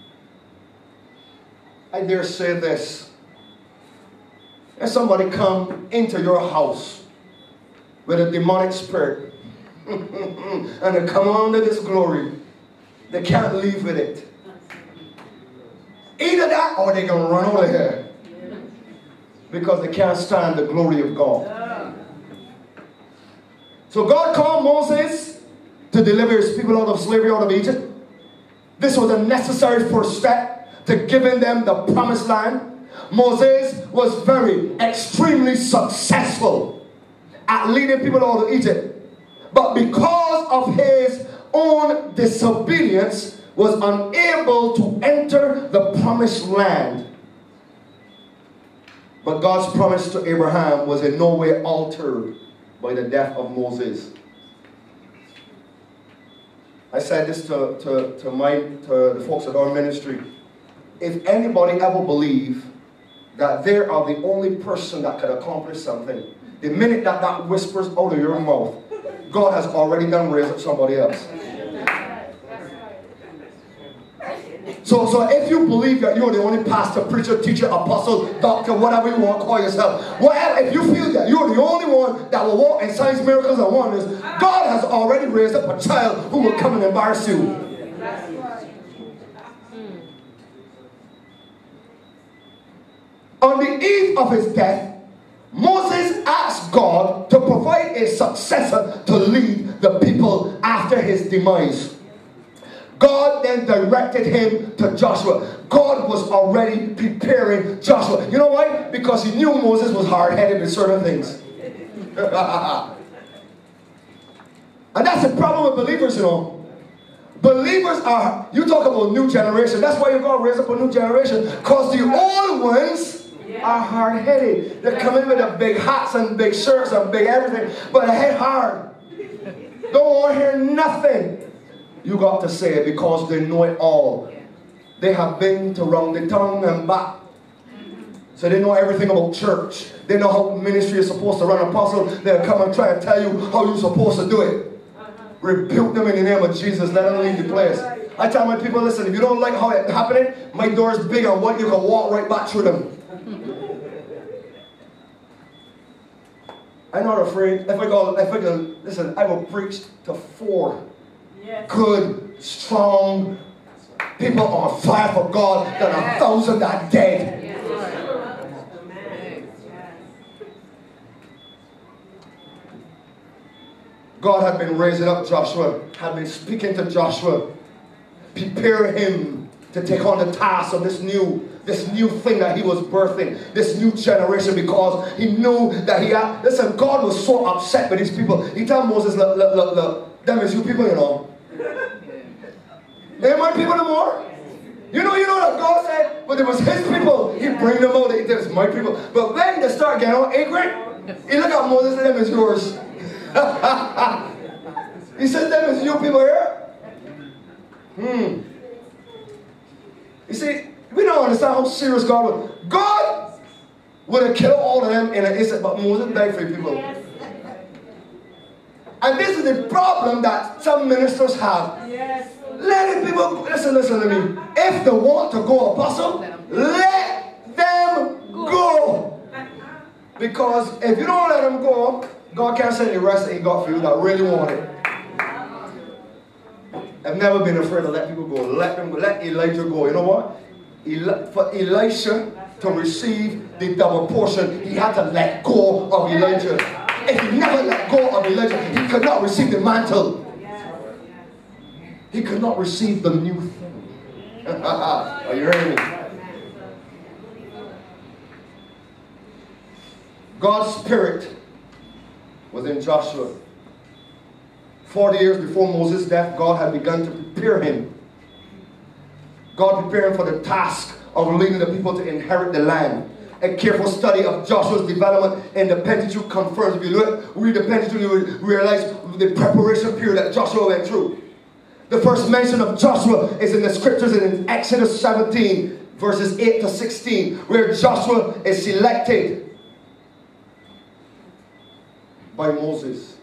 D: I dare say this. If somebody come into your house with a demonic spirit and they come under this glory, they can't leave with it. Either that or they're going to run over here. Because they can't stand the glory of God. So God called Moses to deliver his people out of slavery, out of Egypt. This was a necessary first step to giving them the promised land. Moses was very, extremely successful at leading people out of Egypt. But because of his own disobedience, was unable to enter the promised land. But God's promise to Abraham was in no way altered by the death of Moses. I said this to, to, to, my, to the folks at our ministry. If anybody ever believe that they are the only person that could accomplish something, the minute that that whispers out of your mouth, God has already done raised up somebody else. So, so if you believe that you're the only pastor, preacher, teacher, apostle, doctor, whatever you want to call yourself, whatever, if you feel that you're the only one that will walk in signs, miracles, and wonders, God has already raised up a child who will come and embarrass you. On the eve of his death, Moses asked God to provide a successor to lead the people after his demise. God then directed him to Joshua. God was already preparing Joshua. You know why? Because he knew Moses was hard-headed with certain things. And that's the problem with believers, you know. Believers are, you talk about new generation. That's why you're going to raise up a new generation. Because the old ones are hard-headed. They come in with the big hats and big shirts and big everything. But they head hard. Don't want to hear nothing. You got to say it because they know it all. They have been to round the tongue and back. So they know everything about church. They know how ministry is supposed to run. Apostle, they'll come and try and tell you how you're supposed to do it. Rebuke them in the name of Jesus. Let them leave the place. I tell my people, listen, if you don't like how it's happening, my door is big and wide. You can walk right back through them. I'm not afraid. If I go, if I go, listen, I will preach to four. Yes. Good, strong people on fire for God than a thousand that dead. Yes. God had been raising up Joshua, had been speaking to Joshua, preparing him to take on the task of this new, this new thing that he was birthing, this new generation, because he knew that he had, listen, God was so upset with these people. He told Moses, look, look, look, look, them is you people, you know. They ain't my people no more. You know, you know that God said, but it was his people. He bring them out. It was my people. But when they start getting all angry, he look at Moses and them is yours. He said, them is you people here. Hmm. You see, we don't understand how serious God was. God would have killed all of them in an instant, but Moses died for people. And this is the problem that some ministers have. Yes. Let the people, listen, listen to me. If they want to go apostle, let them go. Because if you don't let them go, God can't send the rest that he got for you that really want it. I've never been afraid to let people go. Let them go. Let Elijah go. You know what? Eli for Elisha to receive the double portion, he had to let go of Elijah. If he never let go of Elijah, he could not receive the mantle. He could not receive the new thing. Are you hearing me? God's Spirit was in Joshua. Forty years before Moses' death, God had begun to prepare him. God prepared him for the task of leading the people to inherit the land. A careful study of Joshua's development in the Pentateuch confirms. If you look, read the Pentateuch, you will realize the preparation period that Joshua went through. The first mention of Joshua is in the scriptures in Exodus seventeen, verses eight to sixteen, where Joshua is selected by Moses.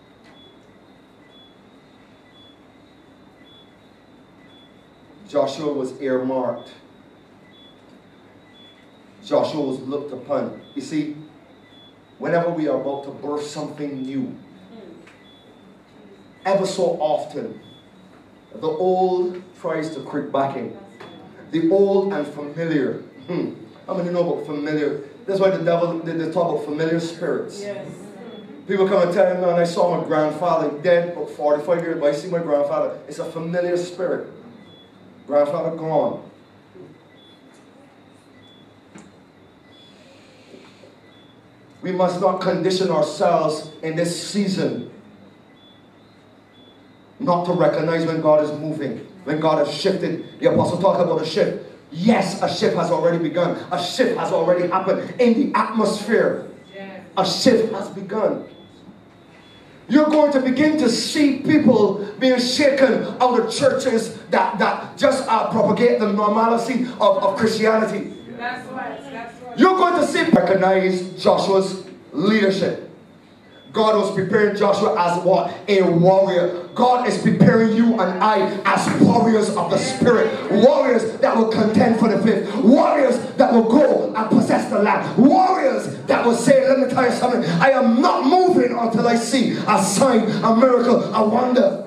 D: Joshua was earmarked. Joshua was looked upon. You see, whenever we are about to birth something new, ever so often, the old tries to creep back in. The old and familiar. Hmm. How many know about familiar? That's why the devil, they, they talk about familiar spirits. Yes. People come and tell me, man, I saw my grandfather dead for forty-five years, but I see my grandfather. It's a familiar spirit. Grandfather gone. We must not condition ourselves in this season not to recognize when God is moving, when God has shifted. The apostle talked about a shift. Yes, a shift has already begun. A shift has already happened in the atmosphere. A shift has begun. You're going to begin to see people being shaken out of churches that, that just uh, propagate the normalcy of, of Christianity. That's right. That's right. You're going to see recognize Joshua's leadership. God was preparing Joshua as what? A warrior. God is preparing you and I as warriors of the Spirit. Warriors that will contend for the faith. Warriors that will go and possess the land. Warriors that will say, let me tell you something, I am not moving until I see a sign, a miracle, a wonder.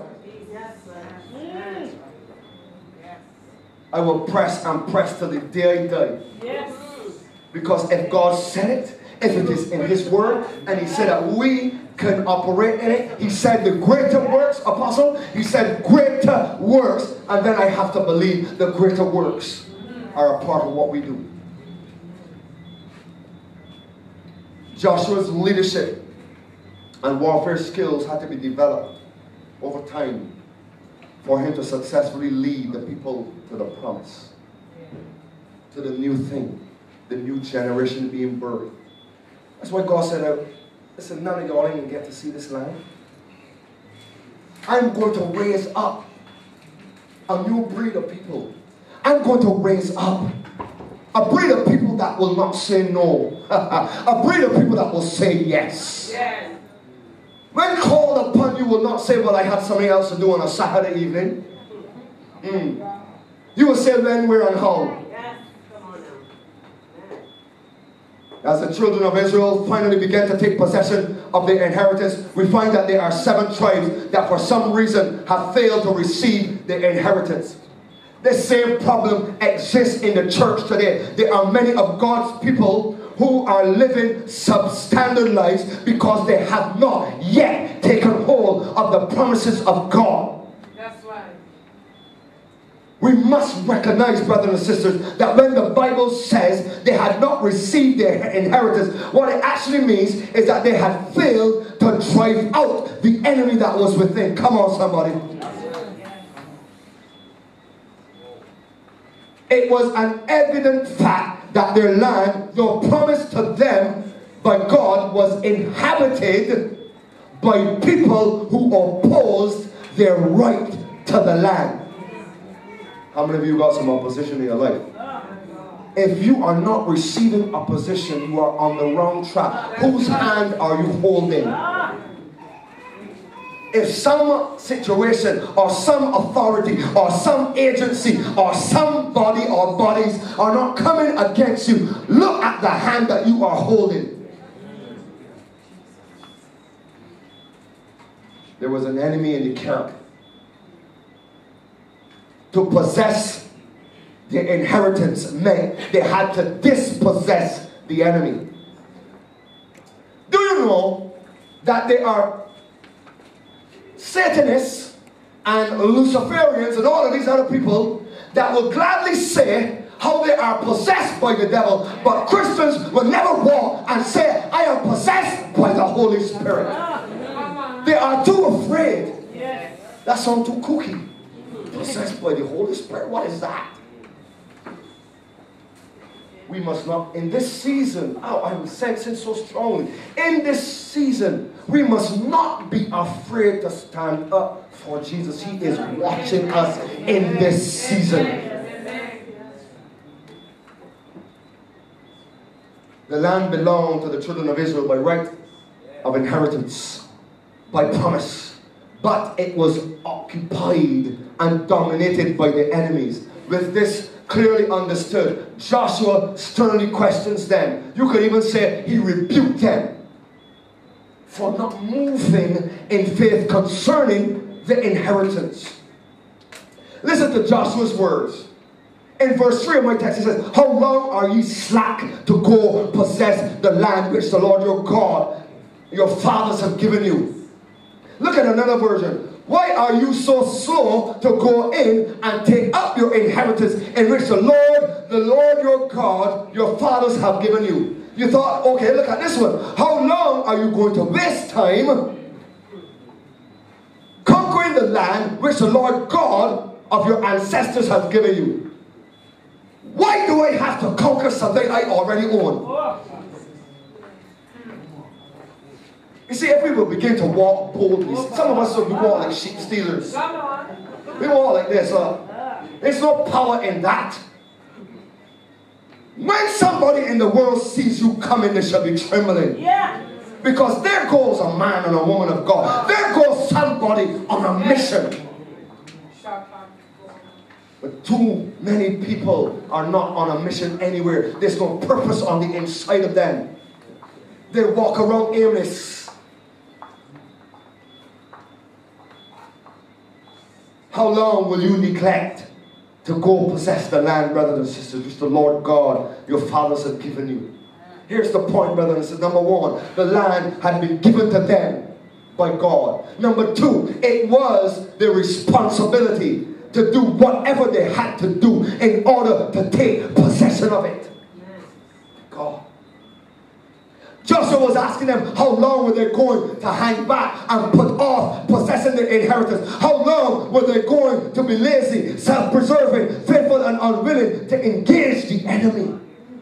D: I will press and press till the day I die. Yes. Because if God said it, if it is in His Word, and He said that we can operate in it, He said the greater works, apostle, He said greater works, and then I have to believe the greater works are a part of what we do. Joshua's leadership and warfare skills had to be developed over time for him to successfully lead the people to the promise, to the new thing, the new generation being birthed. That's why God said, listen, none of y'all ain't going to get to see this land. I'm going to raise up a new breed of people. I'm going to raise up a breed of people that will not say no. A breed of people that will say yes. Yes. When called upon, you will not say, well, I had something else to do on a Saturday evening. Mm. You will say when, where, and how. As the children of Israel finally began to take possession of their inheritance, we find that there are seven tribes that for some reason have failed to receive their inheritance. The same problem exists in the church today. There are many of God's people who are living substandard lives because they have not yet taken hold of the promises of God. That's right. We must recognize, brothers and sisters, that when the Bible says they had not received their inheritance, what it actually means is that they had failed to drive out the enemy that was within. Come on, somebody. It was an evident fact that their land, though promised to them by God, was inhabited by people who opposed their right to the land. How many of you got some opposition in your life? If you are not receiving opposition, you are on the wrong track. Whose hand are you holding? If some situation or some authority or some agency or somebody or bodies are not coming against you, look at the hand that you are holding. There was an enemy in the camp. To possess their inheritance meant they had to dispossess the enemy. Do you know that there are Satanists and Luciferians and all of these other people that will gladly say how they are possessed by the devil, but Christians will never walk and say, I am possessed by the Holy Spirit. They are too afraid. That sounds too cookie. Possessed by the Holy Spirit. What is that? We must not, in this season, oh, I'm sensing so strongly. In this season, we must not be afraid to stand up for Jesus. He is watching us in this season. The land belonged to the children of Israel by right of inheritance, by promise. But it was occupied and dominated by the enemies. With this clearly understood, Joshua sternly questions them. You could even say he rebuked them for not moving in faith concerning the inheritance. Listen to Joshua's words. In verse three of my text, it says, how long are ye slack to go possess the land which the Lord your God, your fathers have given you? Look at another version. Why are you so slow to go in and take up your inheritance in which the Lord, the Lord your God, your fathers have given you? You thought, okay, look at this one. How long are you going to waste time conquering the land which the Lord God of your ancestors has given you? Why do I have to conquer something I already own? You see, if we will begin to walk boldly, some of us will walk like sheep stealers. We walk like this. Uh, there's no power in that. When somebody in the world sees you coming, they shall be trembling. Yeah. Because there goes a man and a woman of God. There goes somebody on a mission. But too many people are not on a mission anywhere. There's no purpose on the inside of them. They walk around aimless. How long will you neglect to go possess the land, brothers and sisters, which the Lord God, your fathers, have given you? Here's the point, brothers and sisters. Number one, the land had been given to them by God. Number two, it was their responsibility to do whatever they had to do in order to take possession of it. God. Joshua was asking them how long were they going to hang back and put off possessing their inheritance. How long were they going to be lazy, self-preserving, faithful and unwilling to engage the enemy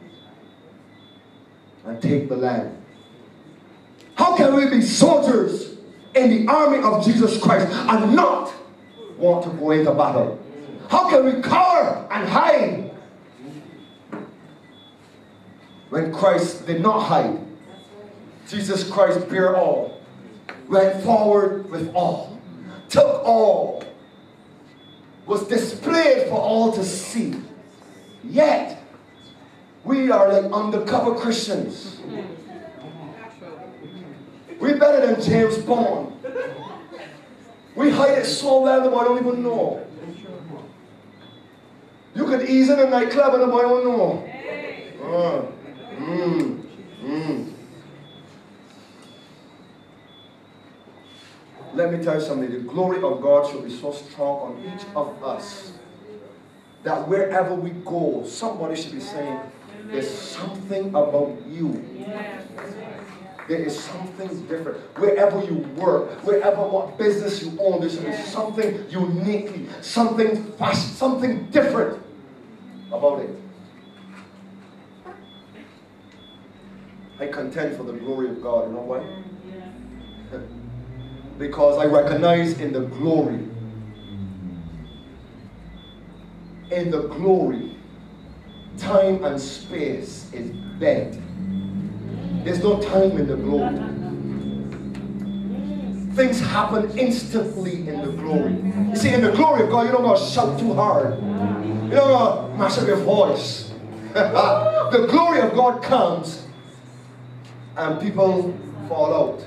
D: and take the land. How can we be soldiers in the army of Jesus Christ and not want to go into battle? How can we cower and hide when Christ did not hide? Jesus Christ bare all, went forward with all, took all, was displayed for all to see. Yet, we are like undercover Christians. We're better than James Bond. We hide it so well the boy don't even know. You could ease in a nightclub and the boy don't know. Uh, mm, mm. Let me tell you something. The glory of God should be so strong on each of us that wherever we go, somebody should be saying, there's something about you. There is something different. Wherever you work, wherever what business you own, there should be something uniquely, something fashion, something different about it. I contend for the glory of God. You know why? Because I recognize in the glory, in the glory, time and space is bent. There's no time in the glory. Things happen instantly in the glory. You see, in the glory of God, you don't got to shout too hard. You don't got to mash up your voice. The glory of God comes and people fall out.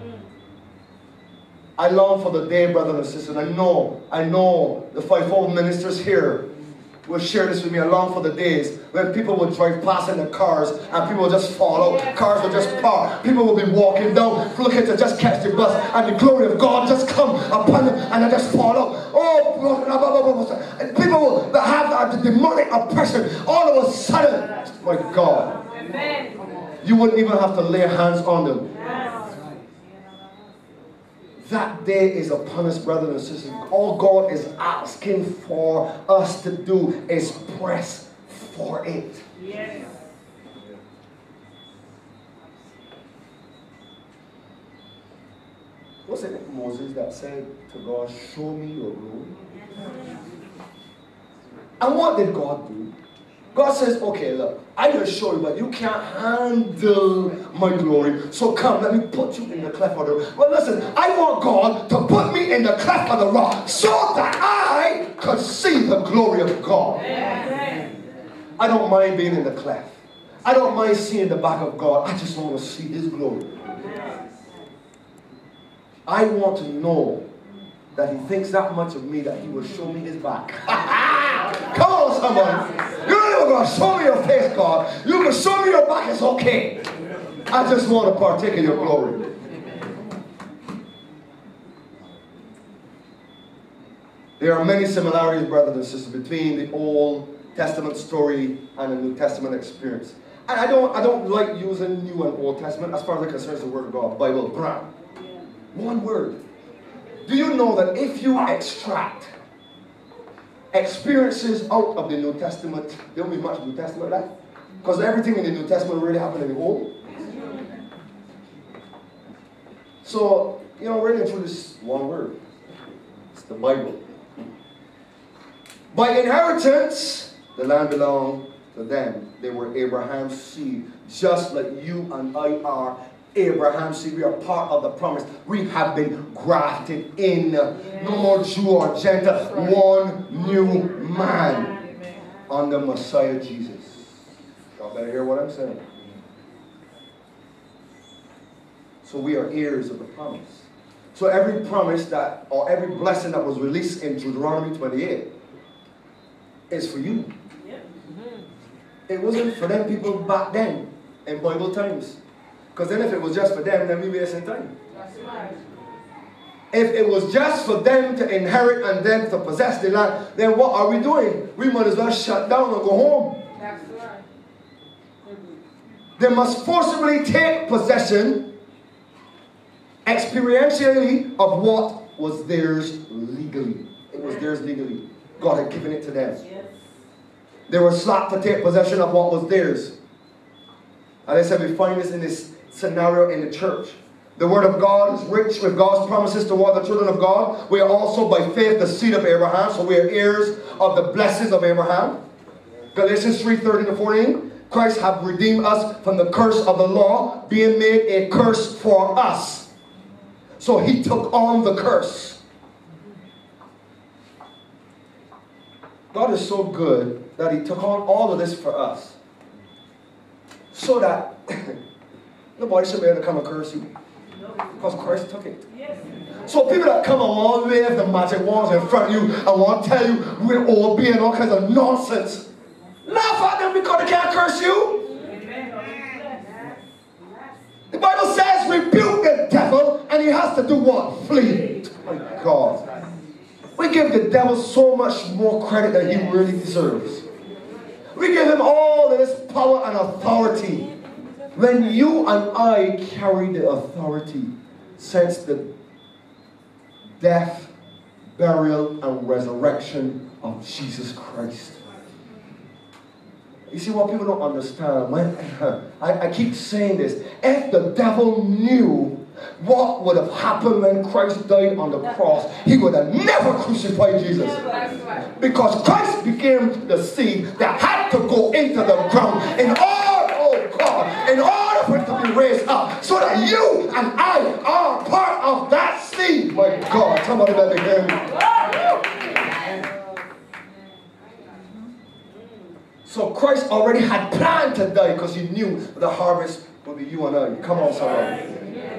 D: I long for the day, brothers and sisters. I know, I know the fivefold ministers here will share this with me. I long for the days when people will drive past in their cars and people will just fall out. Cars will just park. People will be walking down, looking to just catch the bus, and the glory of God just come upon them and they just fall out. Oh, and people will have the demonic oppression all of a sudden. My God. You wouldn't even have to lay hands on them. That day is upon us, brothers and sisters. All God is asking for us to do is press for it.
E: Yes.
D: Was it Moses that said to God, show me your glory? And what did God do? God says, okay, look, I will show you, but you can't handle my glory. So come, let me put you in the cleft of the rock. Well, listen, I want God to put me in the cleft of the rock so that I could see the glory of God. I don't mind being in the cleft. I don't mind seeing the back of God. I just want to see His glory. I want to know that He thinks that much of me that He will show me His back. Come on, somebody. You're not even going to show me your face, God. You can show me your back. It's okay. I just want to partake in your glory. There are many similarities, brothers and sisters, between the Old Testament story and the New Testament experience. And I don't, I don't like using New and Old Testament as far as it concerns the Word of God, Bible, Brown. One word. Do you know that if you extract experiences out of the New Testament, there won't be much New Testament left? Because everything in the New Testament really happened in the Old. So, you know, we're going through this one word. It's the Bible. By inheritance, the land belonged to them. They were Abraham's seed, just like you and I are Abraham's seed. We are part of the promise. We have been grafted in. No more Jew or Gentile. One new man under Messiah Jesus. Y'all better hear what I'm saying. So we are heirs of the promise. So every promise that, or every blessing that was released in Deuteronomy twenty-eight is for you. It wasn't for them people back then in Bible times. Because then if it was just for them, then we wasting time. That's right. If it was just for them to inherit and then to possess the land, then what are we doing? We might as well shut down and go home. That's right. They must forcibly take possession experientially of what was theirs legally. It was theirs legally. God had given it to them. Yes. They were slapped to take possession of what was theirs. As I said, we find this in this scenario in the church. The word of God is rich with God's promises toward the children of God. We are also by faith the seed of Abraham, so we are heirs of the blessings of Abraham. Galatians three, thirteen to fourteen. Christ hath redeemed us from the curse of the law, being made a curse for us. So He took on the curse. God is so good that He took on all of this for us. So that nobody should be able to come and curse you. Because Christ took it. So people that come along, wave the magic wands in front of you and want to tell you we're all being all kinds of nonsense. Laugh at them because they can't curse you. The Bible says rebuke the devil and he has to do what? Flee. My God. We give the devil so much more credit than he really deserves. We give him all of this power and authority. When you and I carry the authority since the death, burial, and resurrection of Jesus Christ. You see what people don't understand? When, I, I keep saying this. If the devil knew what would have happened when Christ died on the cross, he would have never crucified Jesus. Because Christ became the seed that had to go into the ground in order, oh God, in order for it to be raised up, so that you and I are part of that seed. My God, somebody let me hear me. So Christ already had planned to die because he knew the harvest would be you and I. Come on, somebody.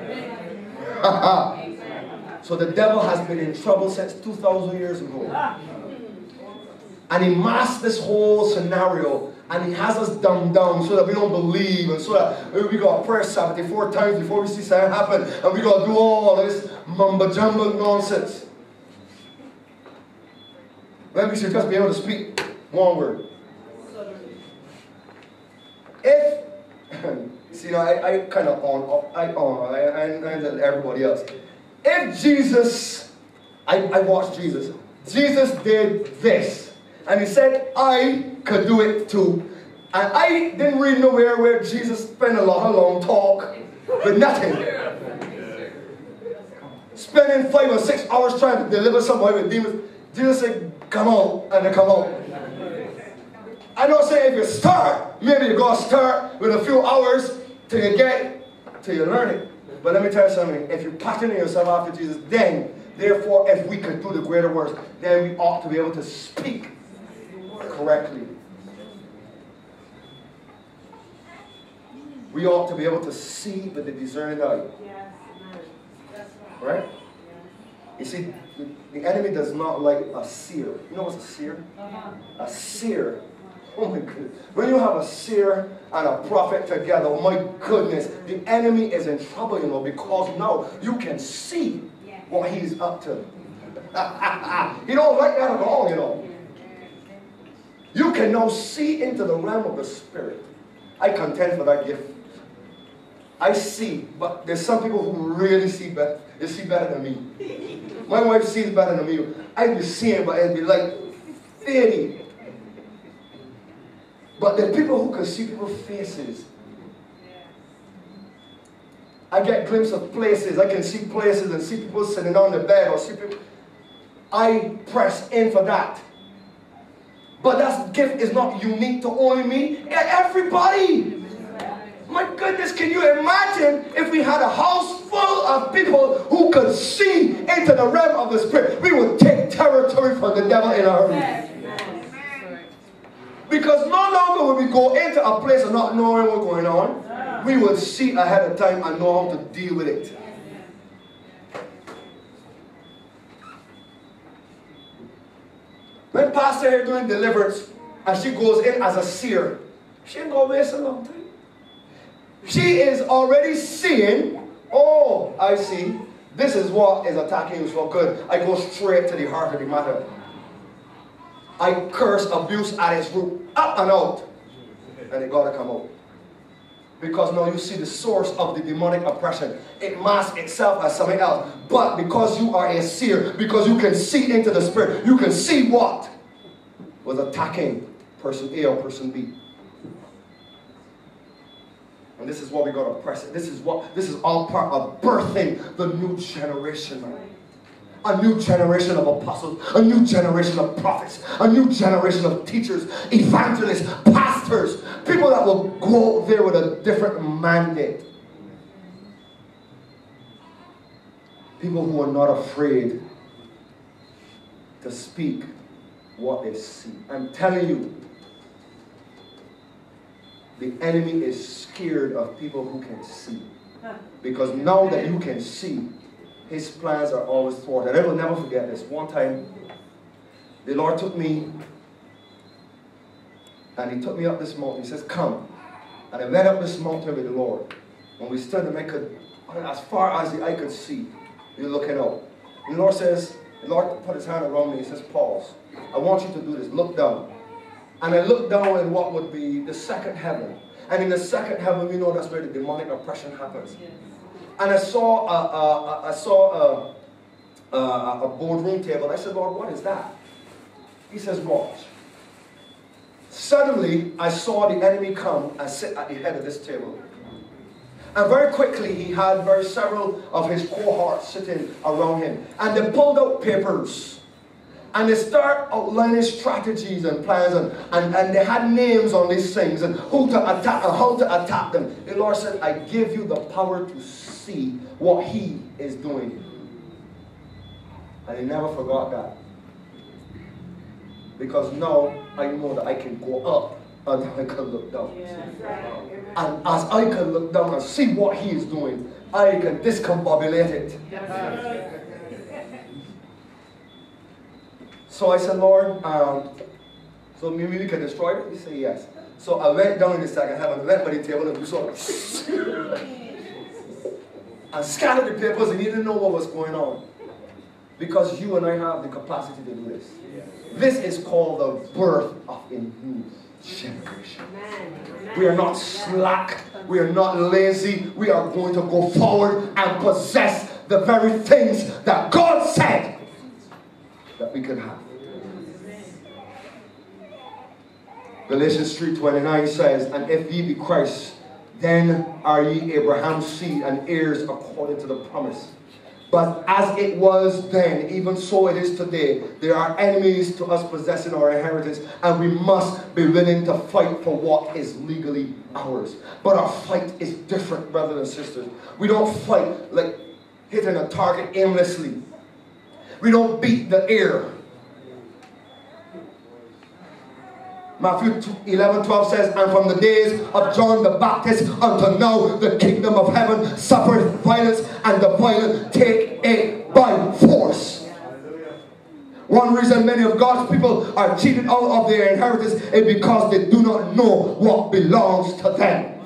D: So the devil has been in trouble since two thousand years ago. And he masked this whole scenario and he has us dumbed down so that we don't believe, and so that we got prayer Sabbath four times before we see something happen, and we got to do all this mumbo jumbo nonsense. Then we should just be able to speak one word. If, see, you know, I, I kind of on, I on, I, I, I tell everybody else. if Jesus, I, I watched Jesus. Jesus did this. And he said, I could do it too. And I didn't read nowhere where Jesus spent a long, long talk with nothing. Spending five or six hours trying to deliver somebody with demons. Jesus said, come on, and they come out. I don't say if you start, maybe you go start with a few hours till you get it, till you learn it. But let me tell you something, if you pattern yourself after Jesus, then, therefore, if we could do the greater works, then we ought to be able to speak correctly. We ought to be able to see with the discerning eye. Right? You see, the enemy does not like a seer. You know what's a seer? A seer. Oh my goodness. When you have a seer and a prophet together, oh my goodness, the enemy is in trouble, you know, because now you can see what he's up to. He don't like that at all, you know. You can now see into the realm of the spirit. I contend for that gift. I see, but there's some people who really see better. They see better than me. My wife sees better than me. I'd be seeing, but it'd be like fading. But there are people who can see people's faces. I get glimpses of places. I can see places and see people sitting on the bed or see people. I press in for that. But that gift is not unique to only me. Everybody. My goodness, can you imagine if we had a house full of people who could see into the realm of the spirit? We would take territory from the devil in a hurry. Because no longer would we go into a place of not knowing what's going on. We would see ahead of time and know how to deal with it. When Pastor here doing deliverance and she goes in as a seer, she ain't gonna waste a long time. She is already seeing, oh, I see, this is what is attacking you so good. I go straight to the heart of the matter. I curse abuse at its root, up and out. And it got to come out. Because now you see the source of the demonic oppression. It masks itself as something else. But because you are a seer, because you can see into the spirit, you can see what was attacking person A or person B. And this is what we got to press it. This is what this is all part of birthing the new generation. A new generation of apostles, a new generation of prophets, a new generation of teachers, evangelists, pastors, people that will go there with a different mandate. People who are not afraid to speak what they see. I'm telling you, the enemy is scared of people who can see. Because now that you can see, his plans are always thwarted. I will never forget this. One time, the Lord took me, and he took me up this mountain. He says, come. And I went up this mountain with the Lord. When we stood, and I could, as far as the eye could see, you're looking out. And the Lord says, the Lord put his hand around me. He says, pause. I want you to do this. Look down. And I looked down in what would be the second heaven. And in the second heaven, we know that's where the demonic oppression happens. Yes. And I saw a, a, a, I saw a, a, a boardroom table. I said, Lord, what is that? He says, watch. Suddenly, I saw the enemy come and sit at the head of this table. And very quickly, he had very several of his cohorts sitting around him. And they pulled out papers. And they start outlining strategies and plans, and, and, and they had names on these things, and who to attack and how to attack them. The Lord said, I give you the power to see what he is doing. And he never forgot that. Because now I know that I can go up and I can look down. And as I can look down and see what he is doing, I can discombobulate it. So I said, Lord, um, so maybe we can destroy it? He said, yes. So I went down in the second heaven, went by the table, and we saw and scattered the papers, and he didn't know what was going on. Because you and I have the capacity to do this. This is called the birth of a new generation. We are not slack. We are not lazy. We are going to go forward and possess the very things that God said that we can have. Galatians three twenty-nine says, and if ye be Christ, then are ye Abraham's seed and heirs according to the promise. But as it was then, even so it is today. There are enemies to us possessing our inheritance, and we must be willing to fight for what is legally ours. But our fight is different, brothers and sisters. We don't fight like hitting a target aimlessly. We don't beat the air. Matthew eleven twelve says, and from the days of John the Baptist until now, the kingdom of heaven suffereth violence, and the violent take it by force. One reason many of God's people are cheated out of their inheritance is because they do not know what belongs to them.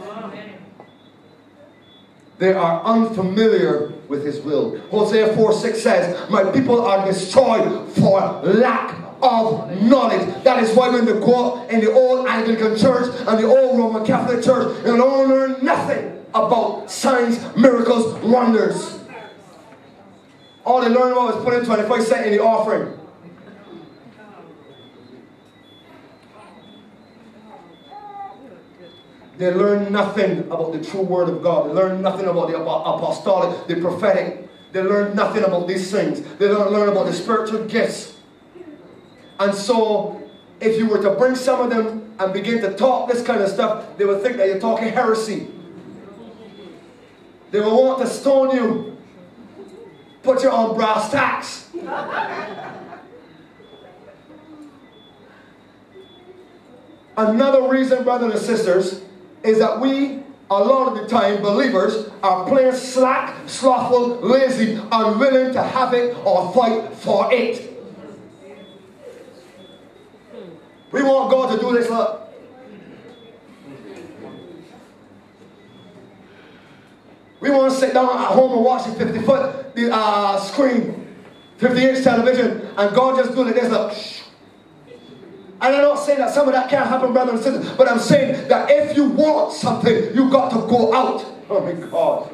D: They are unfamiliar with his will. Hosea four six says, my people are destroyed for lack of knowledge. That is why when they go up in the old Anglican church and the old Roman Catholic church, they don't learn nothing about signs, miracles, wonders. All they learn about is putting twenty-five cents in the offering. They learn nothing about the true word of God. They learn nothing about the apostolic, the prophetic. They learn nothing about these things. They don't learn about the spiritual gifts. And so, if you were to bring some of them and begin to talk this kind of stuff, they would think that you're talking heresy. They will want to stone you, put you on brass tacks. Another reason, brothers and sisters, is that we, a lot of the time, believers, are plain slack, slothful, lazy, unwilling to have it or fight for it. We want God to do this, look. We want to sit down at home and watch a fifty foot uh, screen, fifty inch television, and God just do this, look. And I'm not saying that some of that can't happen, brothers and sisters, but I'm saying that if you want something, you got to go out. Oh my God.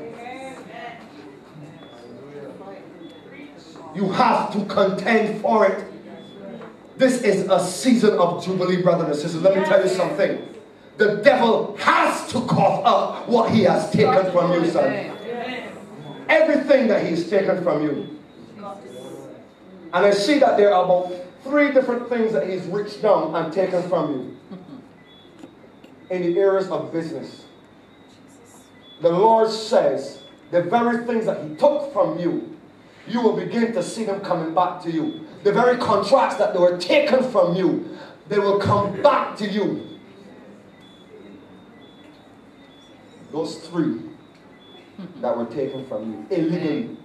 D: You have to contend for it. This is a season of jubilee, brothers and sisters. Let me tell you something. The devil has to cough up what he has taken from you, son. Everything that he's taken from you. And I see that there are about three different things that he's reached down and taken from you. In the areas of business. The Lord says, the very things that he took from you, you will begin to see them coming back to you. The very contracts that they were taken from you, they will come back to you. Those three that were taken from you illegally.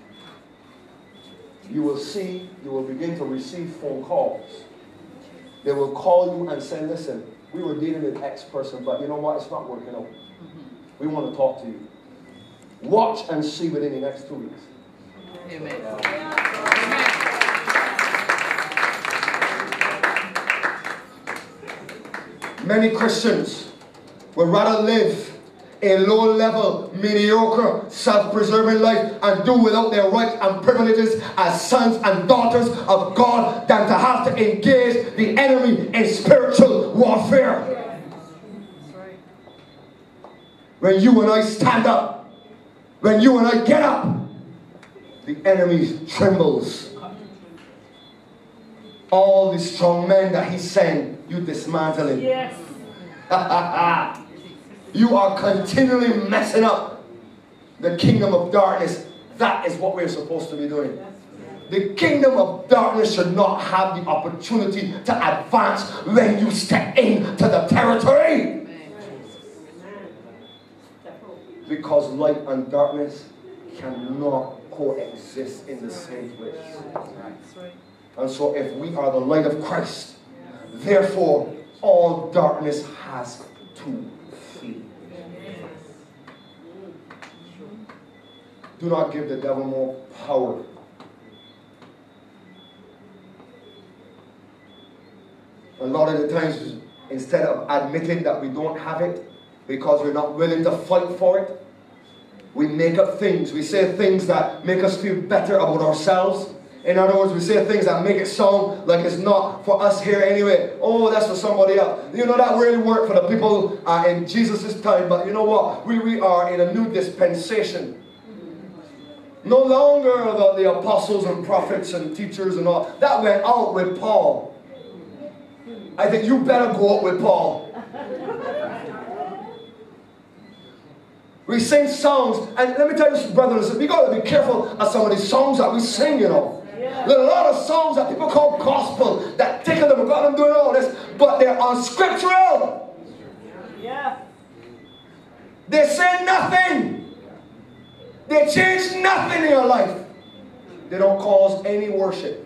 D: You will see, you will begin to receive phone calls. They will call you and say, listen, we were dealing with X person, but you know what? It's not working out. We want to talk to you. Watch and see within the next two weeks.
E: Amen.
D: Many Christians would rather live a low-level, mediocre, self-preserving life and do without their rights and privileges as sons and daughters of God than to have to engage the enemy in spiritual warfare. When you and I stand up, when you and I get up, the enemy trembles. All the strong men that he sent, you dismantle him.
E: Yes.
D: You are continually messing up the kingdom of darkness. That is what we're supposed to be doing. The kingdom of darkness should not have the opportunity to advance when you step into the territory. Because light and darkness cannot coexist in the same place. And so if we are the light of Christ, therefore all darkness has to flee. Do not give the devil more power. A lot of the times, instead of admitting that we don't have it, because we're not willing to fight for it, We make up things. We say things that make us feel better about ourselves. In other words, we say things that make it sound like it's not for us here anyway. Oh, that's for somebody else. You know, that really worked for the people uh, in Jesus' time. But you know what? We, we are in a new dispensation. No longer the, the apostles and prophets and teachers and all. That went out with Paul. I think you better go out with Paul. We sing songs, and let me tell you, brothers, we got to be careful of some of these songs that we sing, you know. Yeah. There are a lot of songs that people call gospel that tickle them and got them doing all this, but they're unscriptural. Yeah. They say nothing. They change nothing in your life. They don't cause any worship.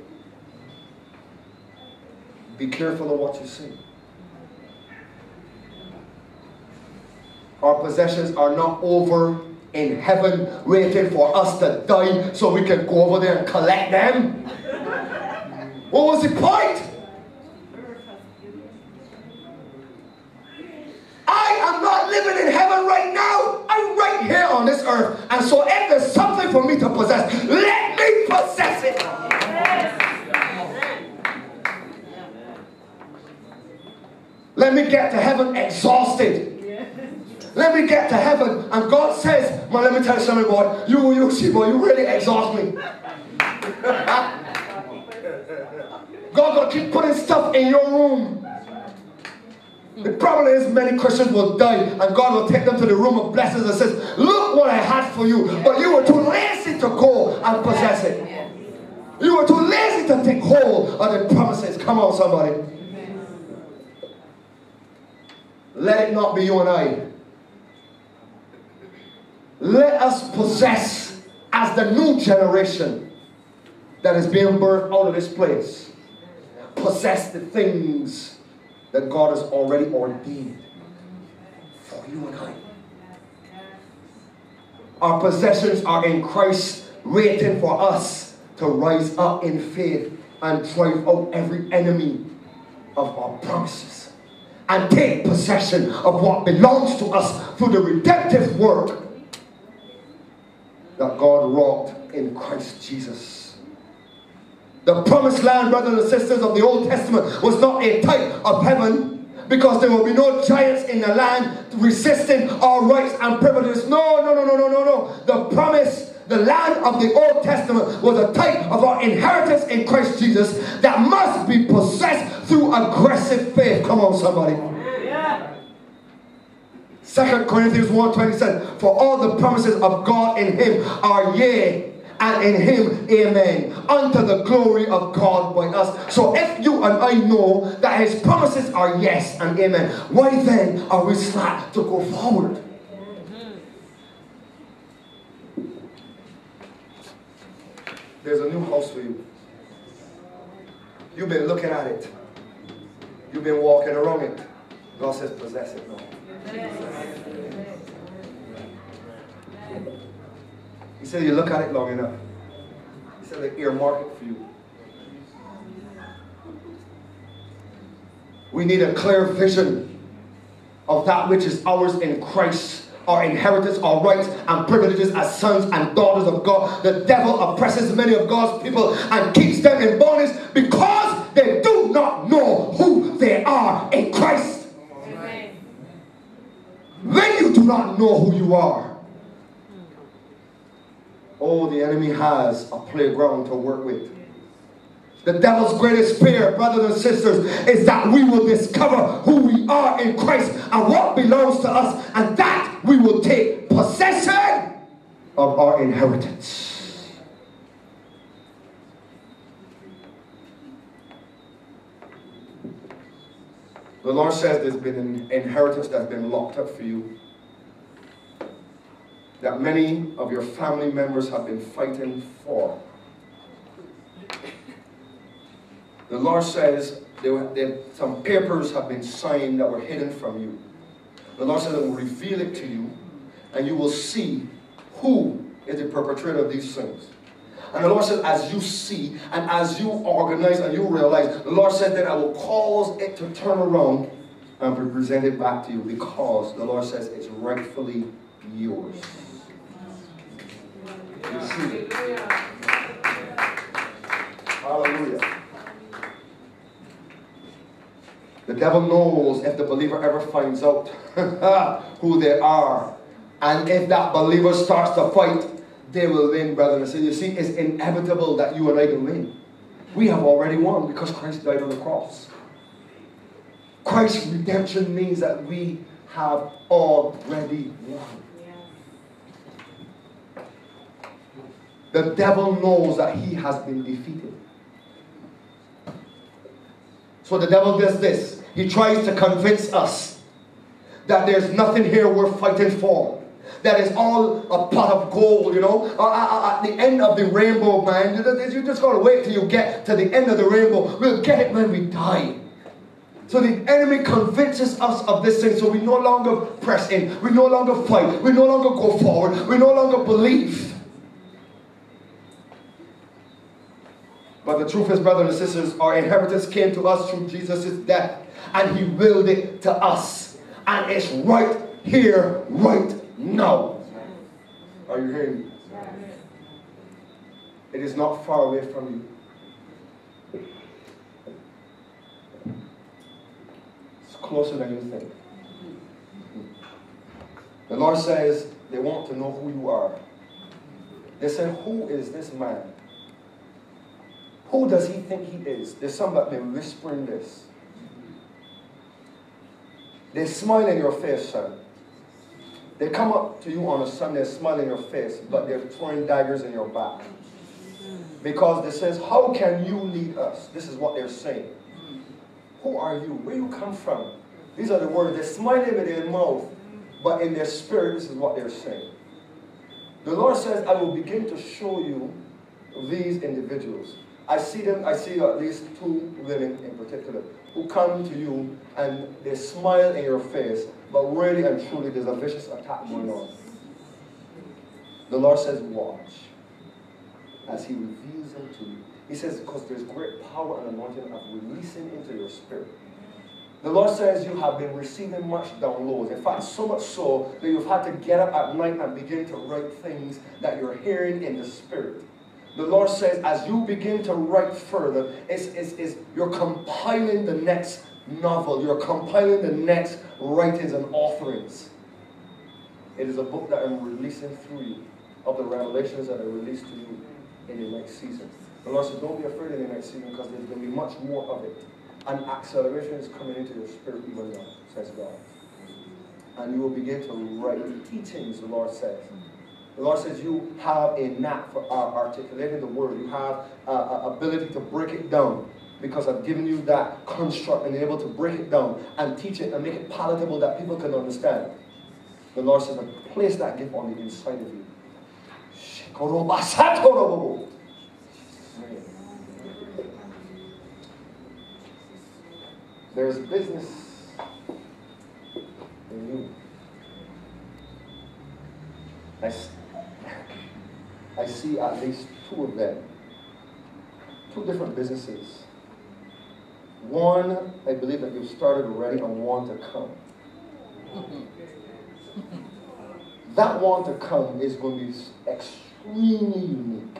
D: Be careful of what you sing. Our possessions are not over in heaven waiting for us to die so we can go over there and collect them. What was the point? I am not living in heaven right now. I'm right here on this earth. And so if there's something for me to possess, let me possess it. Let me get to heaven exhausted. Let me get to heaven. And God says, man, let me tell you something, boy. You, you see, boy, you really exhaust me. God gonna keep putting stuff in your room. The problem is many Christians will die and God will take them to the room of blessings and says, look what I had for you. But you were too lazy to go and possess it. You were too lazy to take hold of the promises. Come on, somebody. Let it not be you and I. Let us possess as the new generation that is being birthed out of this place. Possess the things that God has already ordained for you and I. Our possessions are in Christ, waiting for us to rise up in faith and drive out every enemy of our promises and take possession of what belongs to us through the redemptive work that God wrought in Christ Jesus. The promised land, brothers and sisters, of the Old Testament was not a type of heaven, because there will be no giants in the land resisting our rights and privileges. No, no, no, no, no, no, no. The promise, the land of the Old Testament was a type of our inheritance in Christ Jesus that must be possessed through aggressive faith. Come on, somebody. Second Corinthians one twenty says, for all the promises of God in him are yea, and in him amen, unto the glory of God by us. So if you and I know that his promises are yes and amen, why then are we slack to go forward? There's a new house for you. You've been looking at it. You've been walking around it. God says possess it now. He said you look at it long enough. He said they earmark it for you. We need a clear vision of that which is ours in Christ. Our inheritance, our rights and privileges as sons and daughters of God. The devil oppresses many of God's people and keeps them in bondage because they do not know who they are in Christ. When you do not know who you are, oh, the enemy has a playground to work with. The devil's greatest fear, brothers and sisters, is that we will discover who we are in Christ and what belongs to us, and that we will take possession of our inheritance. The Lord says there's been an inheritance that's been locked up for you, that many of your family members have been fighting for. The Lord says there were, there, some papers have been signed that were hidden from you. The Lord says I will reveal it to you, and you will see who is the perpetrator of these things. And the Lord says, as you see and as you organize and you realize, the Lord said that I will cause it to turn around and be presented back to you, because the Lord says it's rightfully yours. seated. Hallelujah. The devil knows if the believer ever finds out who they are. And if that believer starts to fight, they will win, brethren. So you see, it's inevitable that you and I can win. We have already won because Christ died on the cross. Christ's redemption means that we have already won. The devil knows that he has been defeated. So the devil does this. He tries to convince us that there's nothing here worth fighting for. That is all a pot of gold, you know. Uh, uh, at the end of the rainbow, man, you just got to wait till you get to the end of the rainbow. We'll get it when we die. So the enemy convinces us of this thing, so we no longer press in. We no longer fight. We no longer go forward. We no longer believe. But the truth is, brothers and sisters, our inheritance came to us through Jesus' death. And he willed it to us. And it's right here, right now. Are you hearing me? It is not far away from you. It's closer than you think. The Lord says they want to know who you are. They say, who is this man? Who does he think he is? There's somebody whispering this. They smile in your face, son. They come up to you on a Sunday, smile in your face, but they're throwing daggers in your back. Because they says, how can you lead us? This is what they're saying. Who are you? Where you come from? These are the words. They're smiling with their mouth, but in their spirit, this is what they're saying. The Lord says, I will begin to show you these individuals. I see them, I see at least two women in particular who come to you and they smile in your face, but really and truly there's a vicious attack going on. The Lord says, watch as he reveals them to you. He says, because there's great power and anointing of releasing into your spirit. The Lord says you have been receiving much downloads. In fact, so much so that you've had to get up at night and begin to write things that you're hearing in the spirit. The Lord says, as you begin to write further, it's, it's, it's, you're compiling the next novel. You're compiling the next writings and offerings. It is a book that I'm releasing through you of the revelations that are released to you in your next season. The Lord says, don't be afraid in your next season because there's going to be much more of it. And acceleration is coming into your spirit even now, says God. And you will begin to write teachings, the Lord says. The Lord says you have a knack for uh, articulating the word. You have uh, an ability to break it down because I've given you that construct and you're able to break it down and teach it and make it palatable that people can understand. The Lord says, I've placed that gift on the inside of you. There's business in you. I, I see at least two of them. Two different businesses. One, I believe that you've started already, and one to come. That one to come is going to be extremely unique.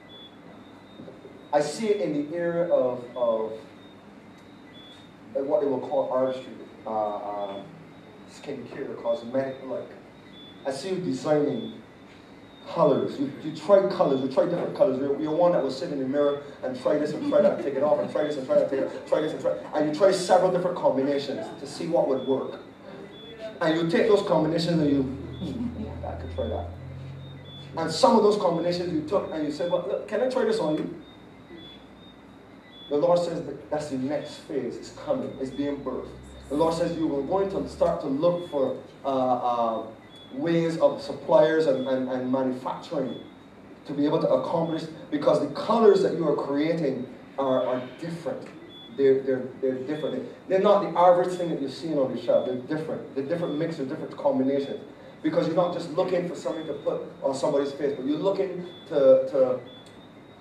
D: I see it in the area of, of what they will call artistry, uh, uh, skincare, cosmetic, like. I see you designing colors. You, you try colors, you try different colors. You're, you're one that will sit in the mirror and try this and try that and take it off and try this and try that and take it off, try this and try, and you try several different combinations to see what would work. And you take those combinations and you, hmm, I could try that. And some of those combinations you took and you said, well, look, can I try this on you? The Lord says that that's the next phase. It's coming. It's being birthed. The Lord says you are going to start to look for uh, uh, ways of suppliers and, and, and manufacturing to be able to accomplish, because the colors that you are creating are, are different. They're, they're, they're different. They're not the average thing that you're seeing on the shelf. They're different. They're different mixes, different combinations. Because you're not just looking for something to put on somebody's face, but you're looking to, to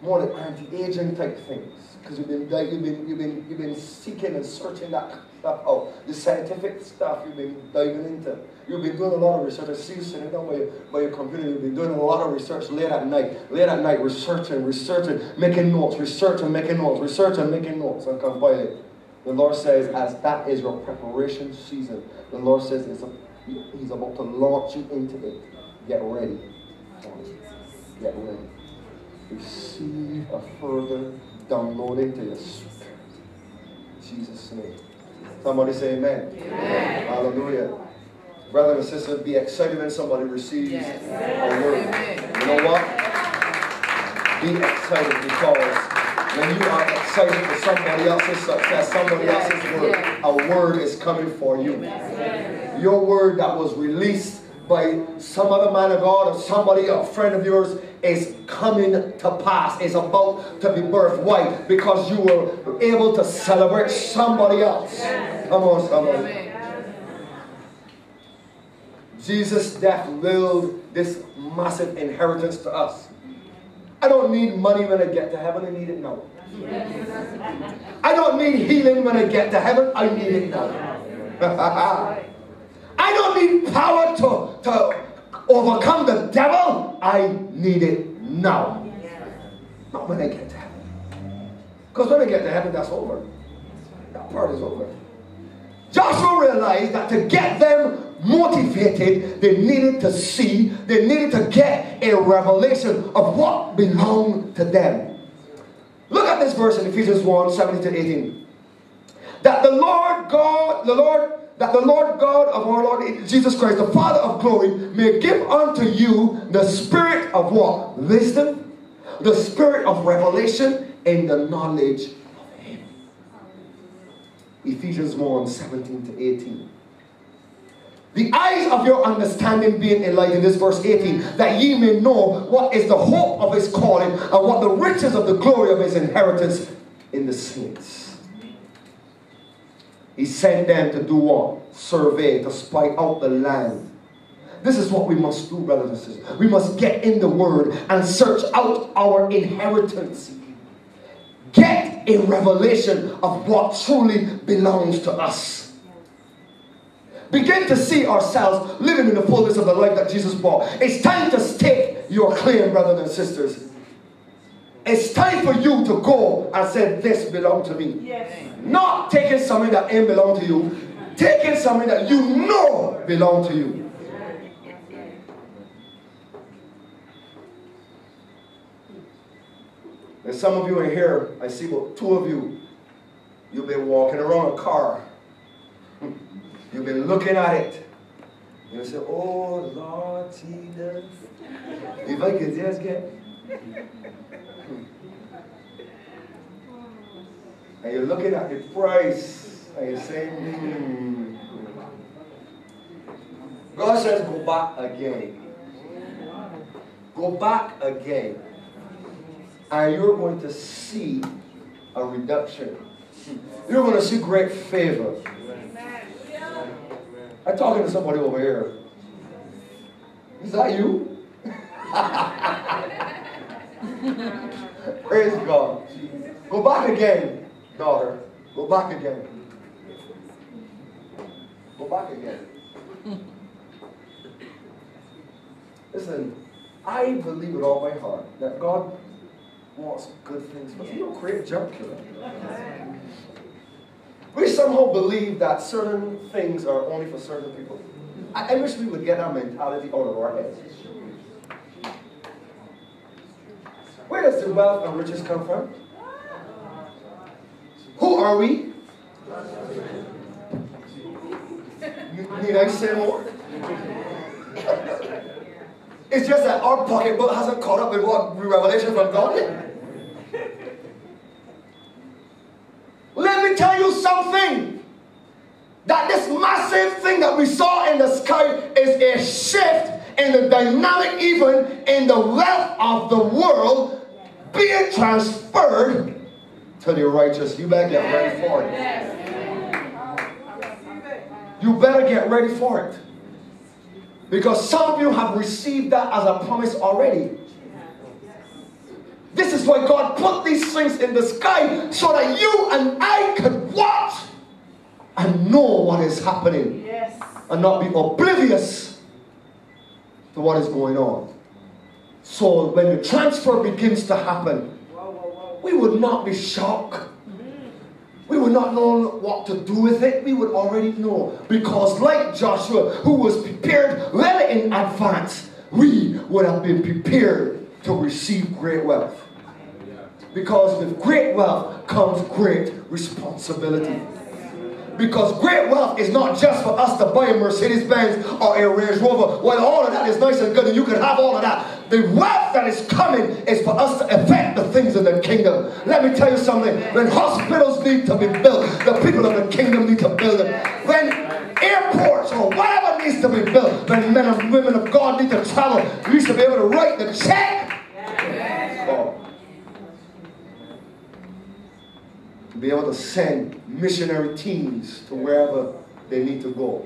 D: more like anti-aging type things. Because you've been, you've, been, you've, been, you've been seeking and searching that stuff out. The scientific stuff you've been diving into. You've been doing a lot of research. I see you sitting down by your, by your computer. You've been doing a lot of research late at night. Late at night, researching, researching, making notes, researching, making notes, researching, making notes, and compiling. The Lord says, as that is your preparation season, the Lord says it's a, He's about to launch you into it. Get ready. Get ready. Receive a further download into your spirit. In Jesus' name. Somebody say amen. Amen. Hallelujah. Brothers and sisters, be excited when somebody receives yes. a word. Amen. You know what? Be excited, because when you are excited for somebody else's success, somebody yes. else's word, yes. a word is coming for you. Amen. Your word that was released by some other man of God or somebody, a friend of yours, is coming to pass. Is about to be birthed. Why? Because you were able to celebrate somebody else. Come on, somebody. Jesus' death willed this massive inheritance to us. I don't need money when I get to heaven. I need it now. I don't need healing when I get to heaven. I need it now. I don't need power to, to overcome the devil. I need it now. Not when I get to heaven. Because when I get to heaven, that's over. That part is over. Joshua realized that to get them motivated, they needed to see, they needed to get a revelation of what belonged to them. Look at this verse in Ephesians one, seventeen to eighteen. That the Lord God, the Lord That the Lord God of our Lord Jesus Christ, the Father of glory, may give unto you the spirit of what? Wisdom, the spirit of revelation, and the knowledge of Him. Ephesians one, seventeen to eighteen. The eyes of your understanding being enlightened, this verse eighteen, that ye may know what is the hope of His calling, and what the riches of the glory of His inheritance in the saints. He sent them to do what? Survey, to spy out the land. This is what we must do, brothers and sisters. We must get in the Word and search out our inheritance. Get a revelation of what truly belongs to us. Begin to see ourselves living in the fullness of the life that Jesus brought. It's time to stake your claim, brothers and sisters. It's time for you to go and say, this belongs to me. Yes. Not taking something that ain't belong to you. Taking something that you know belong to you. There's some of you in here, I see about two of you. You've been walking around a car. You've been looking at it. You say, oh Lord Jesus, if I could just get. And you're looking at the price and you're saying, hmm. God says, go back again. Go back again. And you're going to see a reduction. You're going to see great favor. I'm talking to somebody over here. Is that you? Praise God. Go back again, daughter. Go back again. Go back again. Listen, I believe with all my heart that God wants good things for us. He don't create junk killer. We somehow believe that certain things are only for certain people. I, I wish we would get our mentality out of our heads. Where does the wealth and riches come from? Who are we? Need I say more? It's just that our pocketbook hasn't caught up with what revelation from God yet. Let me tell you something. That this massive thing that we saw in the sky is a shift in the dynamic, even in the wealth of the world, being transferred to the righteous. You better get ready for it. You better get ready for it. Because some of you have received that as a promise already. This is why God put these things in the sky, so that you and I could watch and know what is happening.
E: Yes.
D: And not be oblivious to what is going on. So when the transfer begins to happen,
E: Whoa, whoa, whoa.
D: we would not be shocked. We would not know what to do with it. We would already know. Because like Joshua, who was prepared well in advance, we would have been prepared to receive great wealth. Because with great wealth comes great responsibility. Because great wealth is not just for us to buy a Mercedes-Benz or a Range Rover. While all of that is nice and good and you can have all of that, the wealth that is coming is for us to affect the things in the kingdom. Let me tell you something. When hospitals need to be built, the people of the kingdom need to build them. When airports or whatever needs to be built, when men and women of God need to travel, we should be able to write the check. Oh. Be able to send missionary teams to wherever they need to go.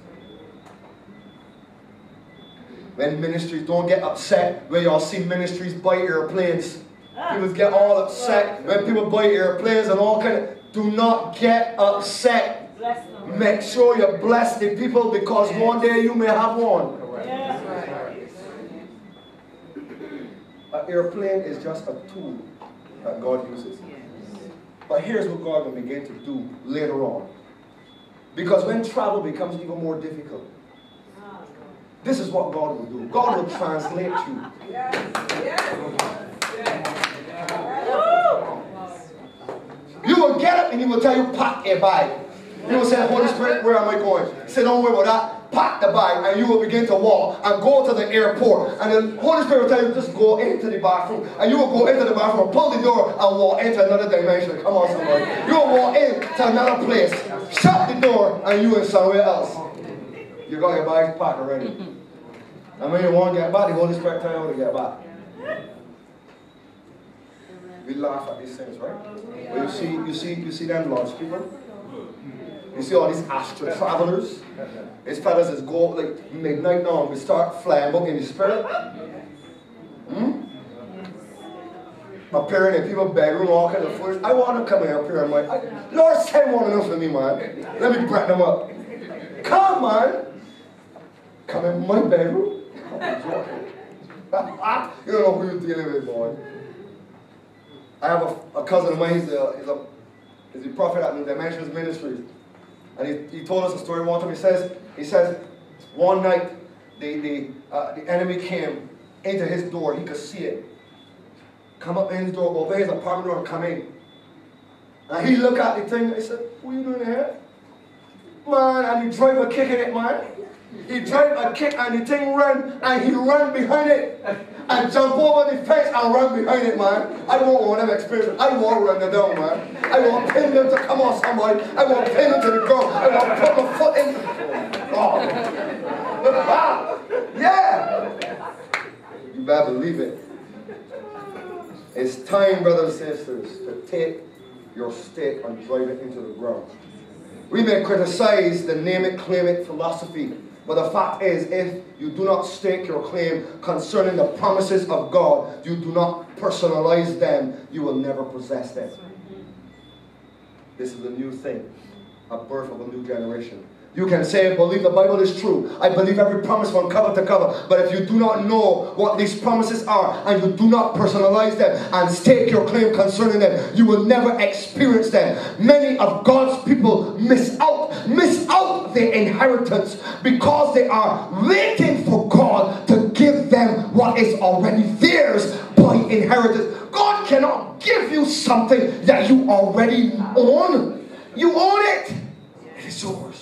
D: When ministries, don't get upset when y'all see ministries buy airplanes. People get all upset when people buy airplanes and all kind of. Do not get upset. Make sure you bless the people, because one day you may have one. An airplane is just a tool that God uses. But here's what God will begin to do later on. Because when travel becomes even more difficult, this is what God will do. God will translate you. You will get up and He will tell you, pack a bag. You will say, Holy Spirit, where am I going? Say, don't worry about that. Pack the bag, and you will begin to walk and go to the airport. And then Holy Spirit will tell you, just go into the bathroom. And you will go into the bathroom, pull the door, and walk into another dimension. Come on, somebody. You will walk into another place, shut the door, and you in somewhere else. You got your bags packed already. And when you want to get back, the Holy Spirit tell you how to get back. We laugh at these things, right? But you see, you see, you see them large people. You see all these astral travelers. These fellas is go like midnight now. We start flying up in the spirit. Hmm? Appearing in people's bedroom, all kinds of food. I want to come in up here. I'm like, Lord, send one of them for me, man. Let me bring them up. Come, man. Come in my bedroom. You don't know who you're dealing with, boy. I have a, a cousin of mine. He's a, he's a, he's a prophet at New Dimensions Ministries. And he, he told us a story one time. He says, he says, one night the, the, uh, the enemy came into his door. He could see it. Come up in his door, open his apartment door, and come in. And he looked at the thing and he said, what are you doing here? Man, and he drive a kick in it, man. He drive a kick and the thing run, and he run behind it. And jump over the fence and run behind it, man. I want one of them experiences. I want to run them down, man. I want to pin them to come on somebody. I want to pin them to the ground. I want to put my foot in. Oh. Yeah. You better believe it. It's time, brothers and sisters, to take your stake and drive it into the ground. We may criticize the name it, claim it philosophy. But the fact is, if you do not stake your claim concerning the promises of God, you do not personalize them, you will never possess them. This is a new thing, a birth of a new generation. You can say, I believe the Bible is true. I believe every promise from cover to cover. But if you do not know what these promises are, and you do not personalize them and stake your claim concerning them, you will never experience them. Many of God's people miss out, miss out their inheritance because they are waiting for God to give them what is already theirs by inheritance. God cannot give you something that you already own. You own it. It is yours.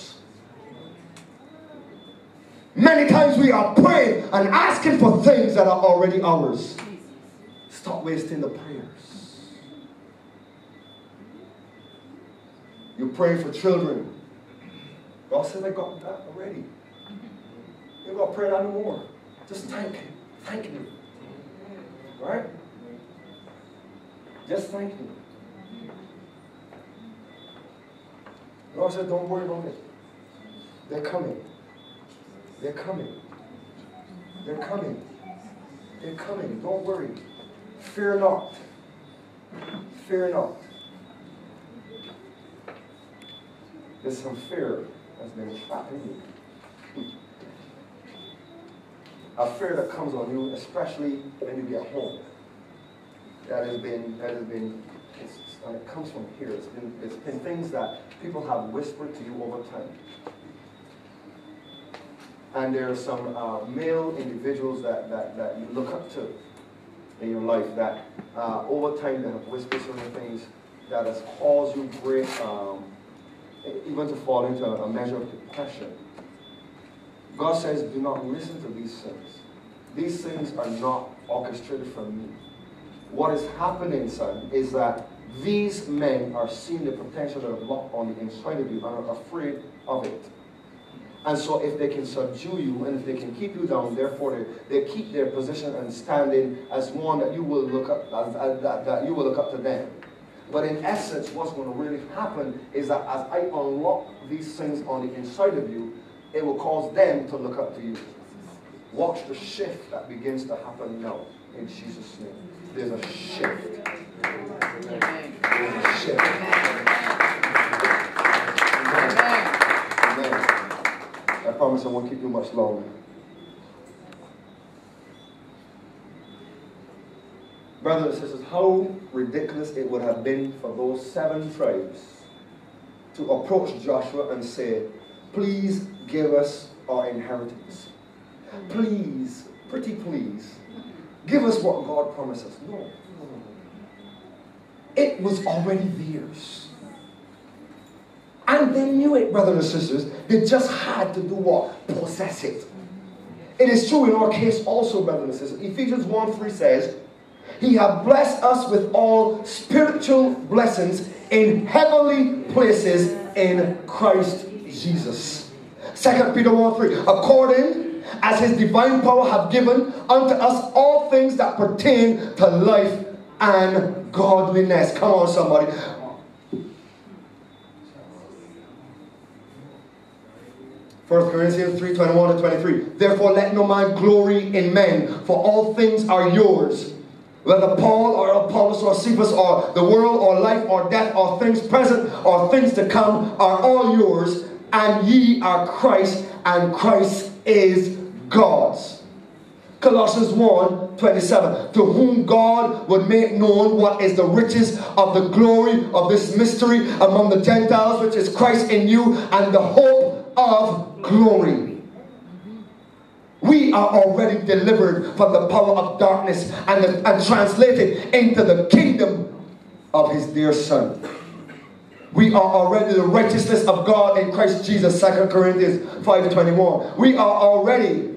D: Many times we are praying and asking for things that are already ours. Stop wasting the prayers. You're praying for children. God said, I got that already. You're going to pray that no more. Just thank Him. Thank Him. Right? Just thank Him. The Lord said, don't worry about it. They're coming. They're coming. They're coming. They're coming. Don't worry. Fear not. Fear not. There's some fear that's been trapped in you. A fear that comes on you, especially when you get home. That has been, that has been, it's, and it comes from here. It's been, it's been things that people have whispered to you over time. And there are some uh, male individuals that, that, that you look up to in your life that uh, over time they have whispered certain things that has caused you great, um, even to fall into a measure of depression. God says, do not listen to these things. These things are not orchestrated from me. What is happening, son, is that these men are seeing the potential that are locked on the inside of you and are afraid of it. And so if they can subdue you and if they can keep you down, therefore they, they keep their position and standing as one that you will look up, as, as, that, that you will look up to them. But in essence, what's going to really happen is that as I unlock these things on the inside of you, it will cause them to look up to you. Watch the shift that begins to happen now in Jesus' name. There's a shift. There's a shift. Amen. Amen. I promise I won't keep you much longer. Brothers and sisters, how ridiculous it would have been for those seven tribes to approach Joshua and say, please give us our inheritance. Please, pretty please, give us what God promised us. No, no, no, no. It was already theirs. And they knew it, brothers and sisters. They just had to do what? Possess it. It is true in our case also, brothers and sisters. Ephesians one three says, He hath blessed us with all spiritual blessings in heavenly places in Christ Jesus. Second Peter one three, according as his divine power hath given unto us all things that pertain to life and godliness. Come on, somebody. First Corinthians three, twenty-one to twenty-three. Therefore let no man glory in men, for all things are yours. Whether Paul or Apollos or Cephas or the world or life or death or things present or things to come are all yours, and ye are Christ, and Christ is God's. Colossians one, twenty-seven. To whom God would make known what is the riches of the glory of this mystery among the Gentiles, which is Christ in you, and the hope of glory. We are already delivered from the power of darkness and, and translated into the kingdom of his dear Son. We are already the righteousness of God in Christ Jesus. Second Corinthians five twenty-one. We are already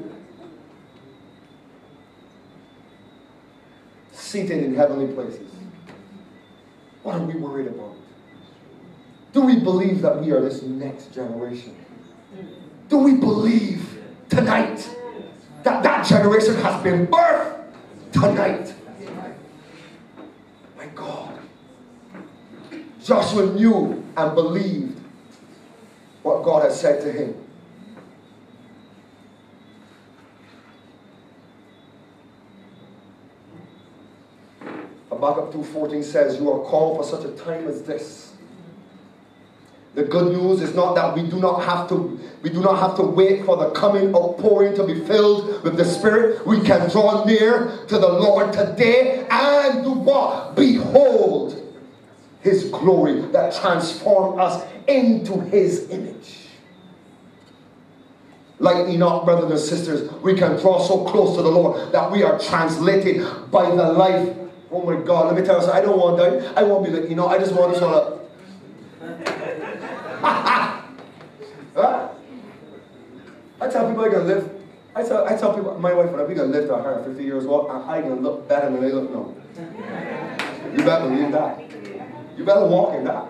D: seated in heavenly places. What are we worried about? Do we believe that we are this next generation? Do we believe tonight that that generation has been birthed tonight? My God. Joshua knew and believed what God had said to him. Habakkuk two fourteen says, you are called for such a time as this. The good news is not that we do not have to we do not have to wait for the coming outpouring to be filled with the Spirit. We can draw near to the Lord today and do what? Behold his glory that transformed us into his image. Like Enoch, brothers and sisters, we can draw so close to the Lord that we are translated by the life. Oh my God, let me tell you something. I don't want to die. I won't be like Enoch. I just want to sort of huh? I tell people I can live. I tell I tell people, my wife and I, we can live to one hundred fifty years old, and I can look better than they look now. You better believe that. You better walk in that.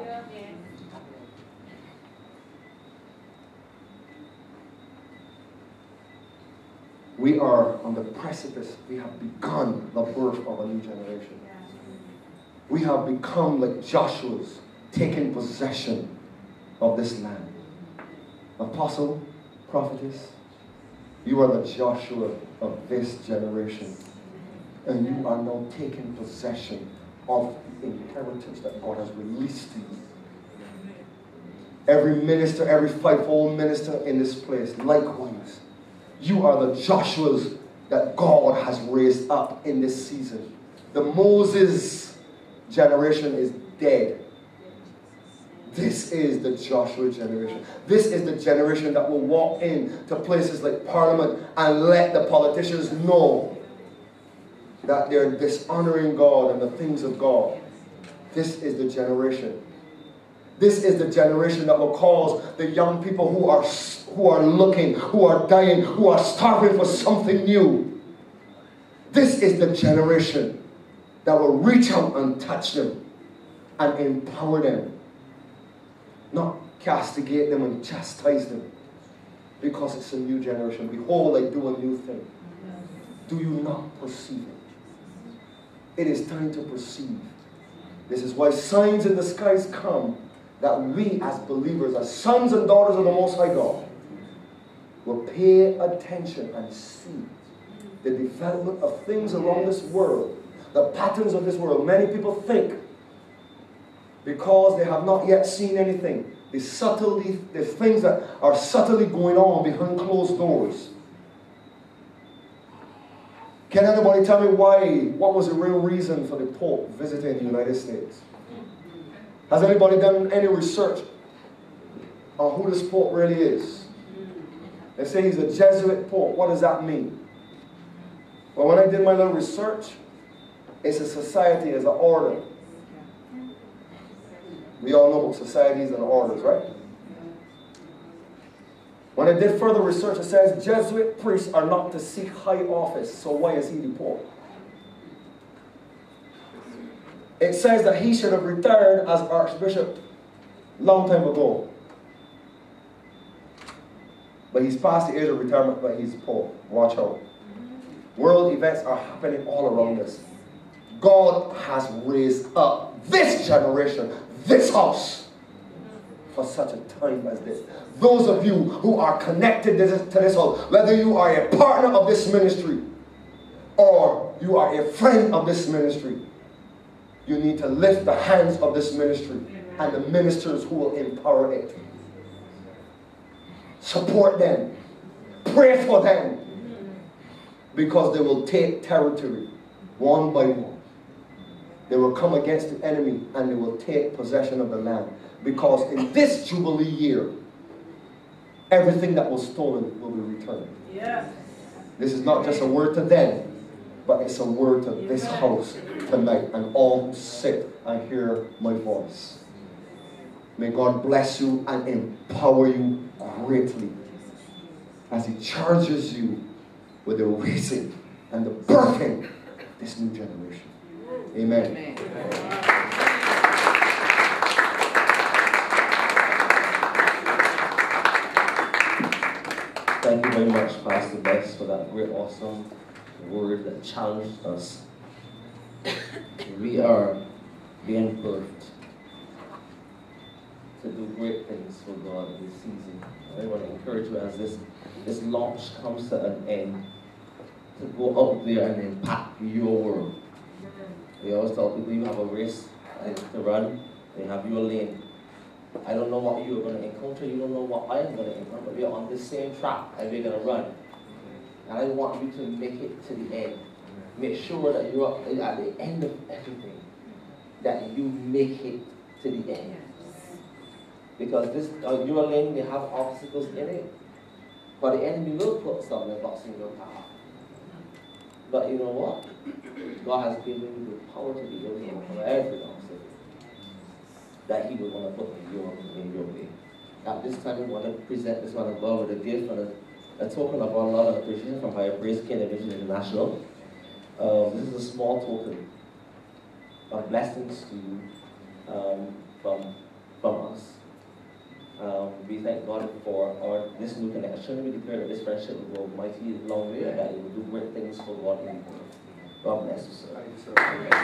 D: We are on the precipice. We have begun the birth of a new generation. We have become like Joshua's, taking possession of this land. Apostle, prophetess, you are the Joshua of this generation. And you are now taking possession of the inheritance that God has released to you. Every minister, every fivefold minister in this place, likewise, you are the Joshuas that God has raised up in this season. The Moses generation is dead. This is the Joshua generation. This is the generation that will walk into places like Parliament and let the politicians know that they're dishonoring God and the things of God. This is the generation. This is the generation that will cause the young people who are, who are looking, who are dying, who are starving for something new. This is the generation that will reach out and touch them and empower them. Not castigate them and chastise them. Because it's a new generation. Behold, I do a new thing. Do you not perceive it? It is time to perceive. This is why signs in the skies come, that we as believers, as sons and daughters of the Most High God, will pay attention and see the development of things around this world, the patterns of this world. Many people think, because they have not yet seen anything, the subtlety, the things that are subtly going on behind closed doors. Can anybody tell me why, what was the real reason for the Pope visiting the United States? Has anybody done any research on who this Pope really is? They say he's a Jesuit Pope. What does that mean? Well, when I did my little research, it's a society, it's an order. We all know about societies and orders, right? When I did further research, it says Jesuit priests are not to seek high office. So why is he the Pope? It says that he should have retired as Archbishop long time ago. But he's past the age of retirement, but he's Pope. Watch out. World events are happening all around us. God has raised up this generation, this house, for such a time as this. Those of you who are connected to this, to this house, whether you are a partner of this ministry or you are a friend of this ministry, you need to lift the hands of this ministry and the ministers who will empower it. Support them. Pray for them. Because they will take territory one by one. They will come against the enemy and they will take possession of the land. Because in this Jubilee year, everything that was stolen will be returned. Yes. This is not just a word to them, but it's a word to this house tonight and all who sit and hear my voice. May God bless you and empower you greatly as He charges you with the raising and the birthing of this new generation. Amen. Amen.
C: Thank you very much, Pastor Bess, for that great, awesome word that challenged us. We are being birthed to do great things for God in this season. I want to encourage you as this, this launch comes to an end, to go out there and impact your world. We always tell people you have a race to run, and you have your lane. I don't know what you're going to encounter, you don't know what I am going to encounter, but we are on this same track and we're going to run. And I want you to make it to the end. Make sure that you're at the end of everything, that you make it to the end. Because this uh, your lane may have obstacles in it, but the enemy will put stumbling blocks in your path. But you know what? God has given you the power to be able to overcome every obstacle that He would want to put in your, in your way. At this time, we want to present this one above with a gift and a, a token of our love and appreciation from Higher Praise Kingdom Vision International. Um, this is a small token of blessings to you um, from, from us. Um, we thank God for our, this new connection. We declare that this friendship will go mighty long way and that it will do great things for God in the world. God bless you, sir. Thank you, sir.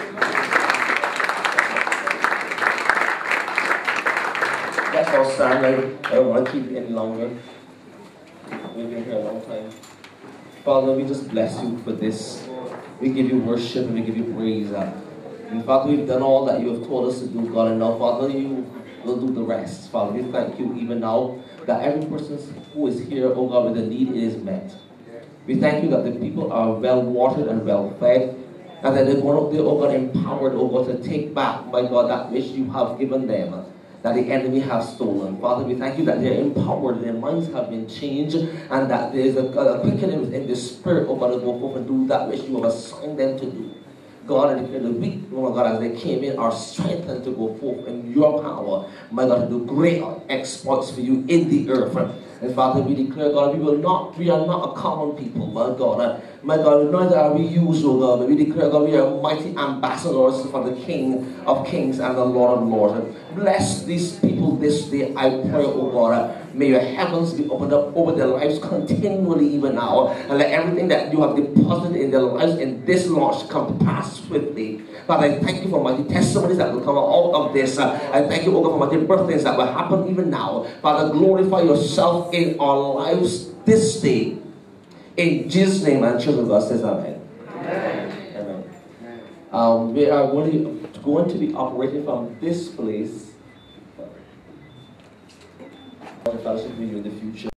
C: Let's all stand. I don't want to keep it any longer. We've been here a long time. Father, we just bless you for this We give you worship and we give you praise. Uh, in fact, we've done all that you have told us to do, God, and now, Father, you will do the rest. Father, we thank you even now that every person who is here, oh God, with a need is met. We thank you that the people are well watered and well fed, and that they're going to be, oh God, empowered, oh God, to take back, my God, that which you have given them, that the enemy has stolen. Father, we thank you that they're empowered, their minds have been changed, and that there is a, a quickening within the spirit, oh God, to go forth and do that which you have assigned them to do. God, and declare the weak, oh my God, as they came in, are strengthened to go forth in your power, my God, to do great exploits for you in the earth. And Father, we declare, God, we will not, we are not a common people, my God. My God, neither are we usual, God, but we declare, God, we are mighty ambassadors for the King of Kings and the Lord of Lords. Bless these people this day, I pray, oh God. May your heavens be opened up over their lives continually even now. And let everything that you have deposited in their lives in this launch come to pass swiftly. Father, I thank you for mighty testimonies that will come out of this. Uh, I thank you, oh God, for mighty birthdays that will happen even now. Father, glorify yourself in our lives this day. In Jesus' name, and children of God says amen. Amen. Amen. Um, we are going to, going to be operating from this place. Fellowship with you in the future.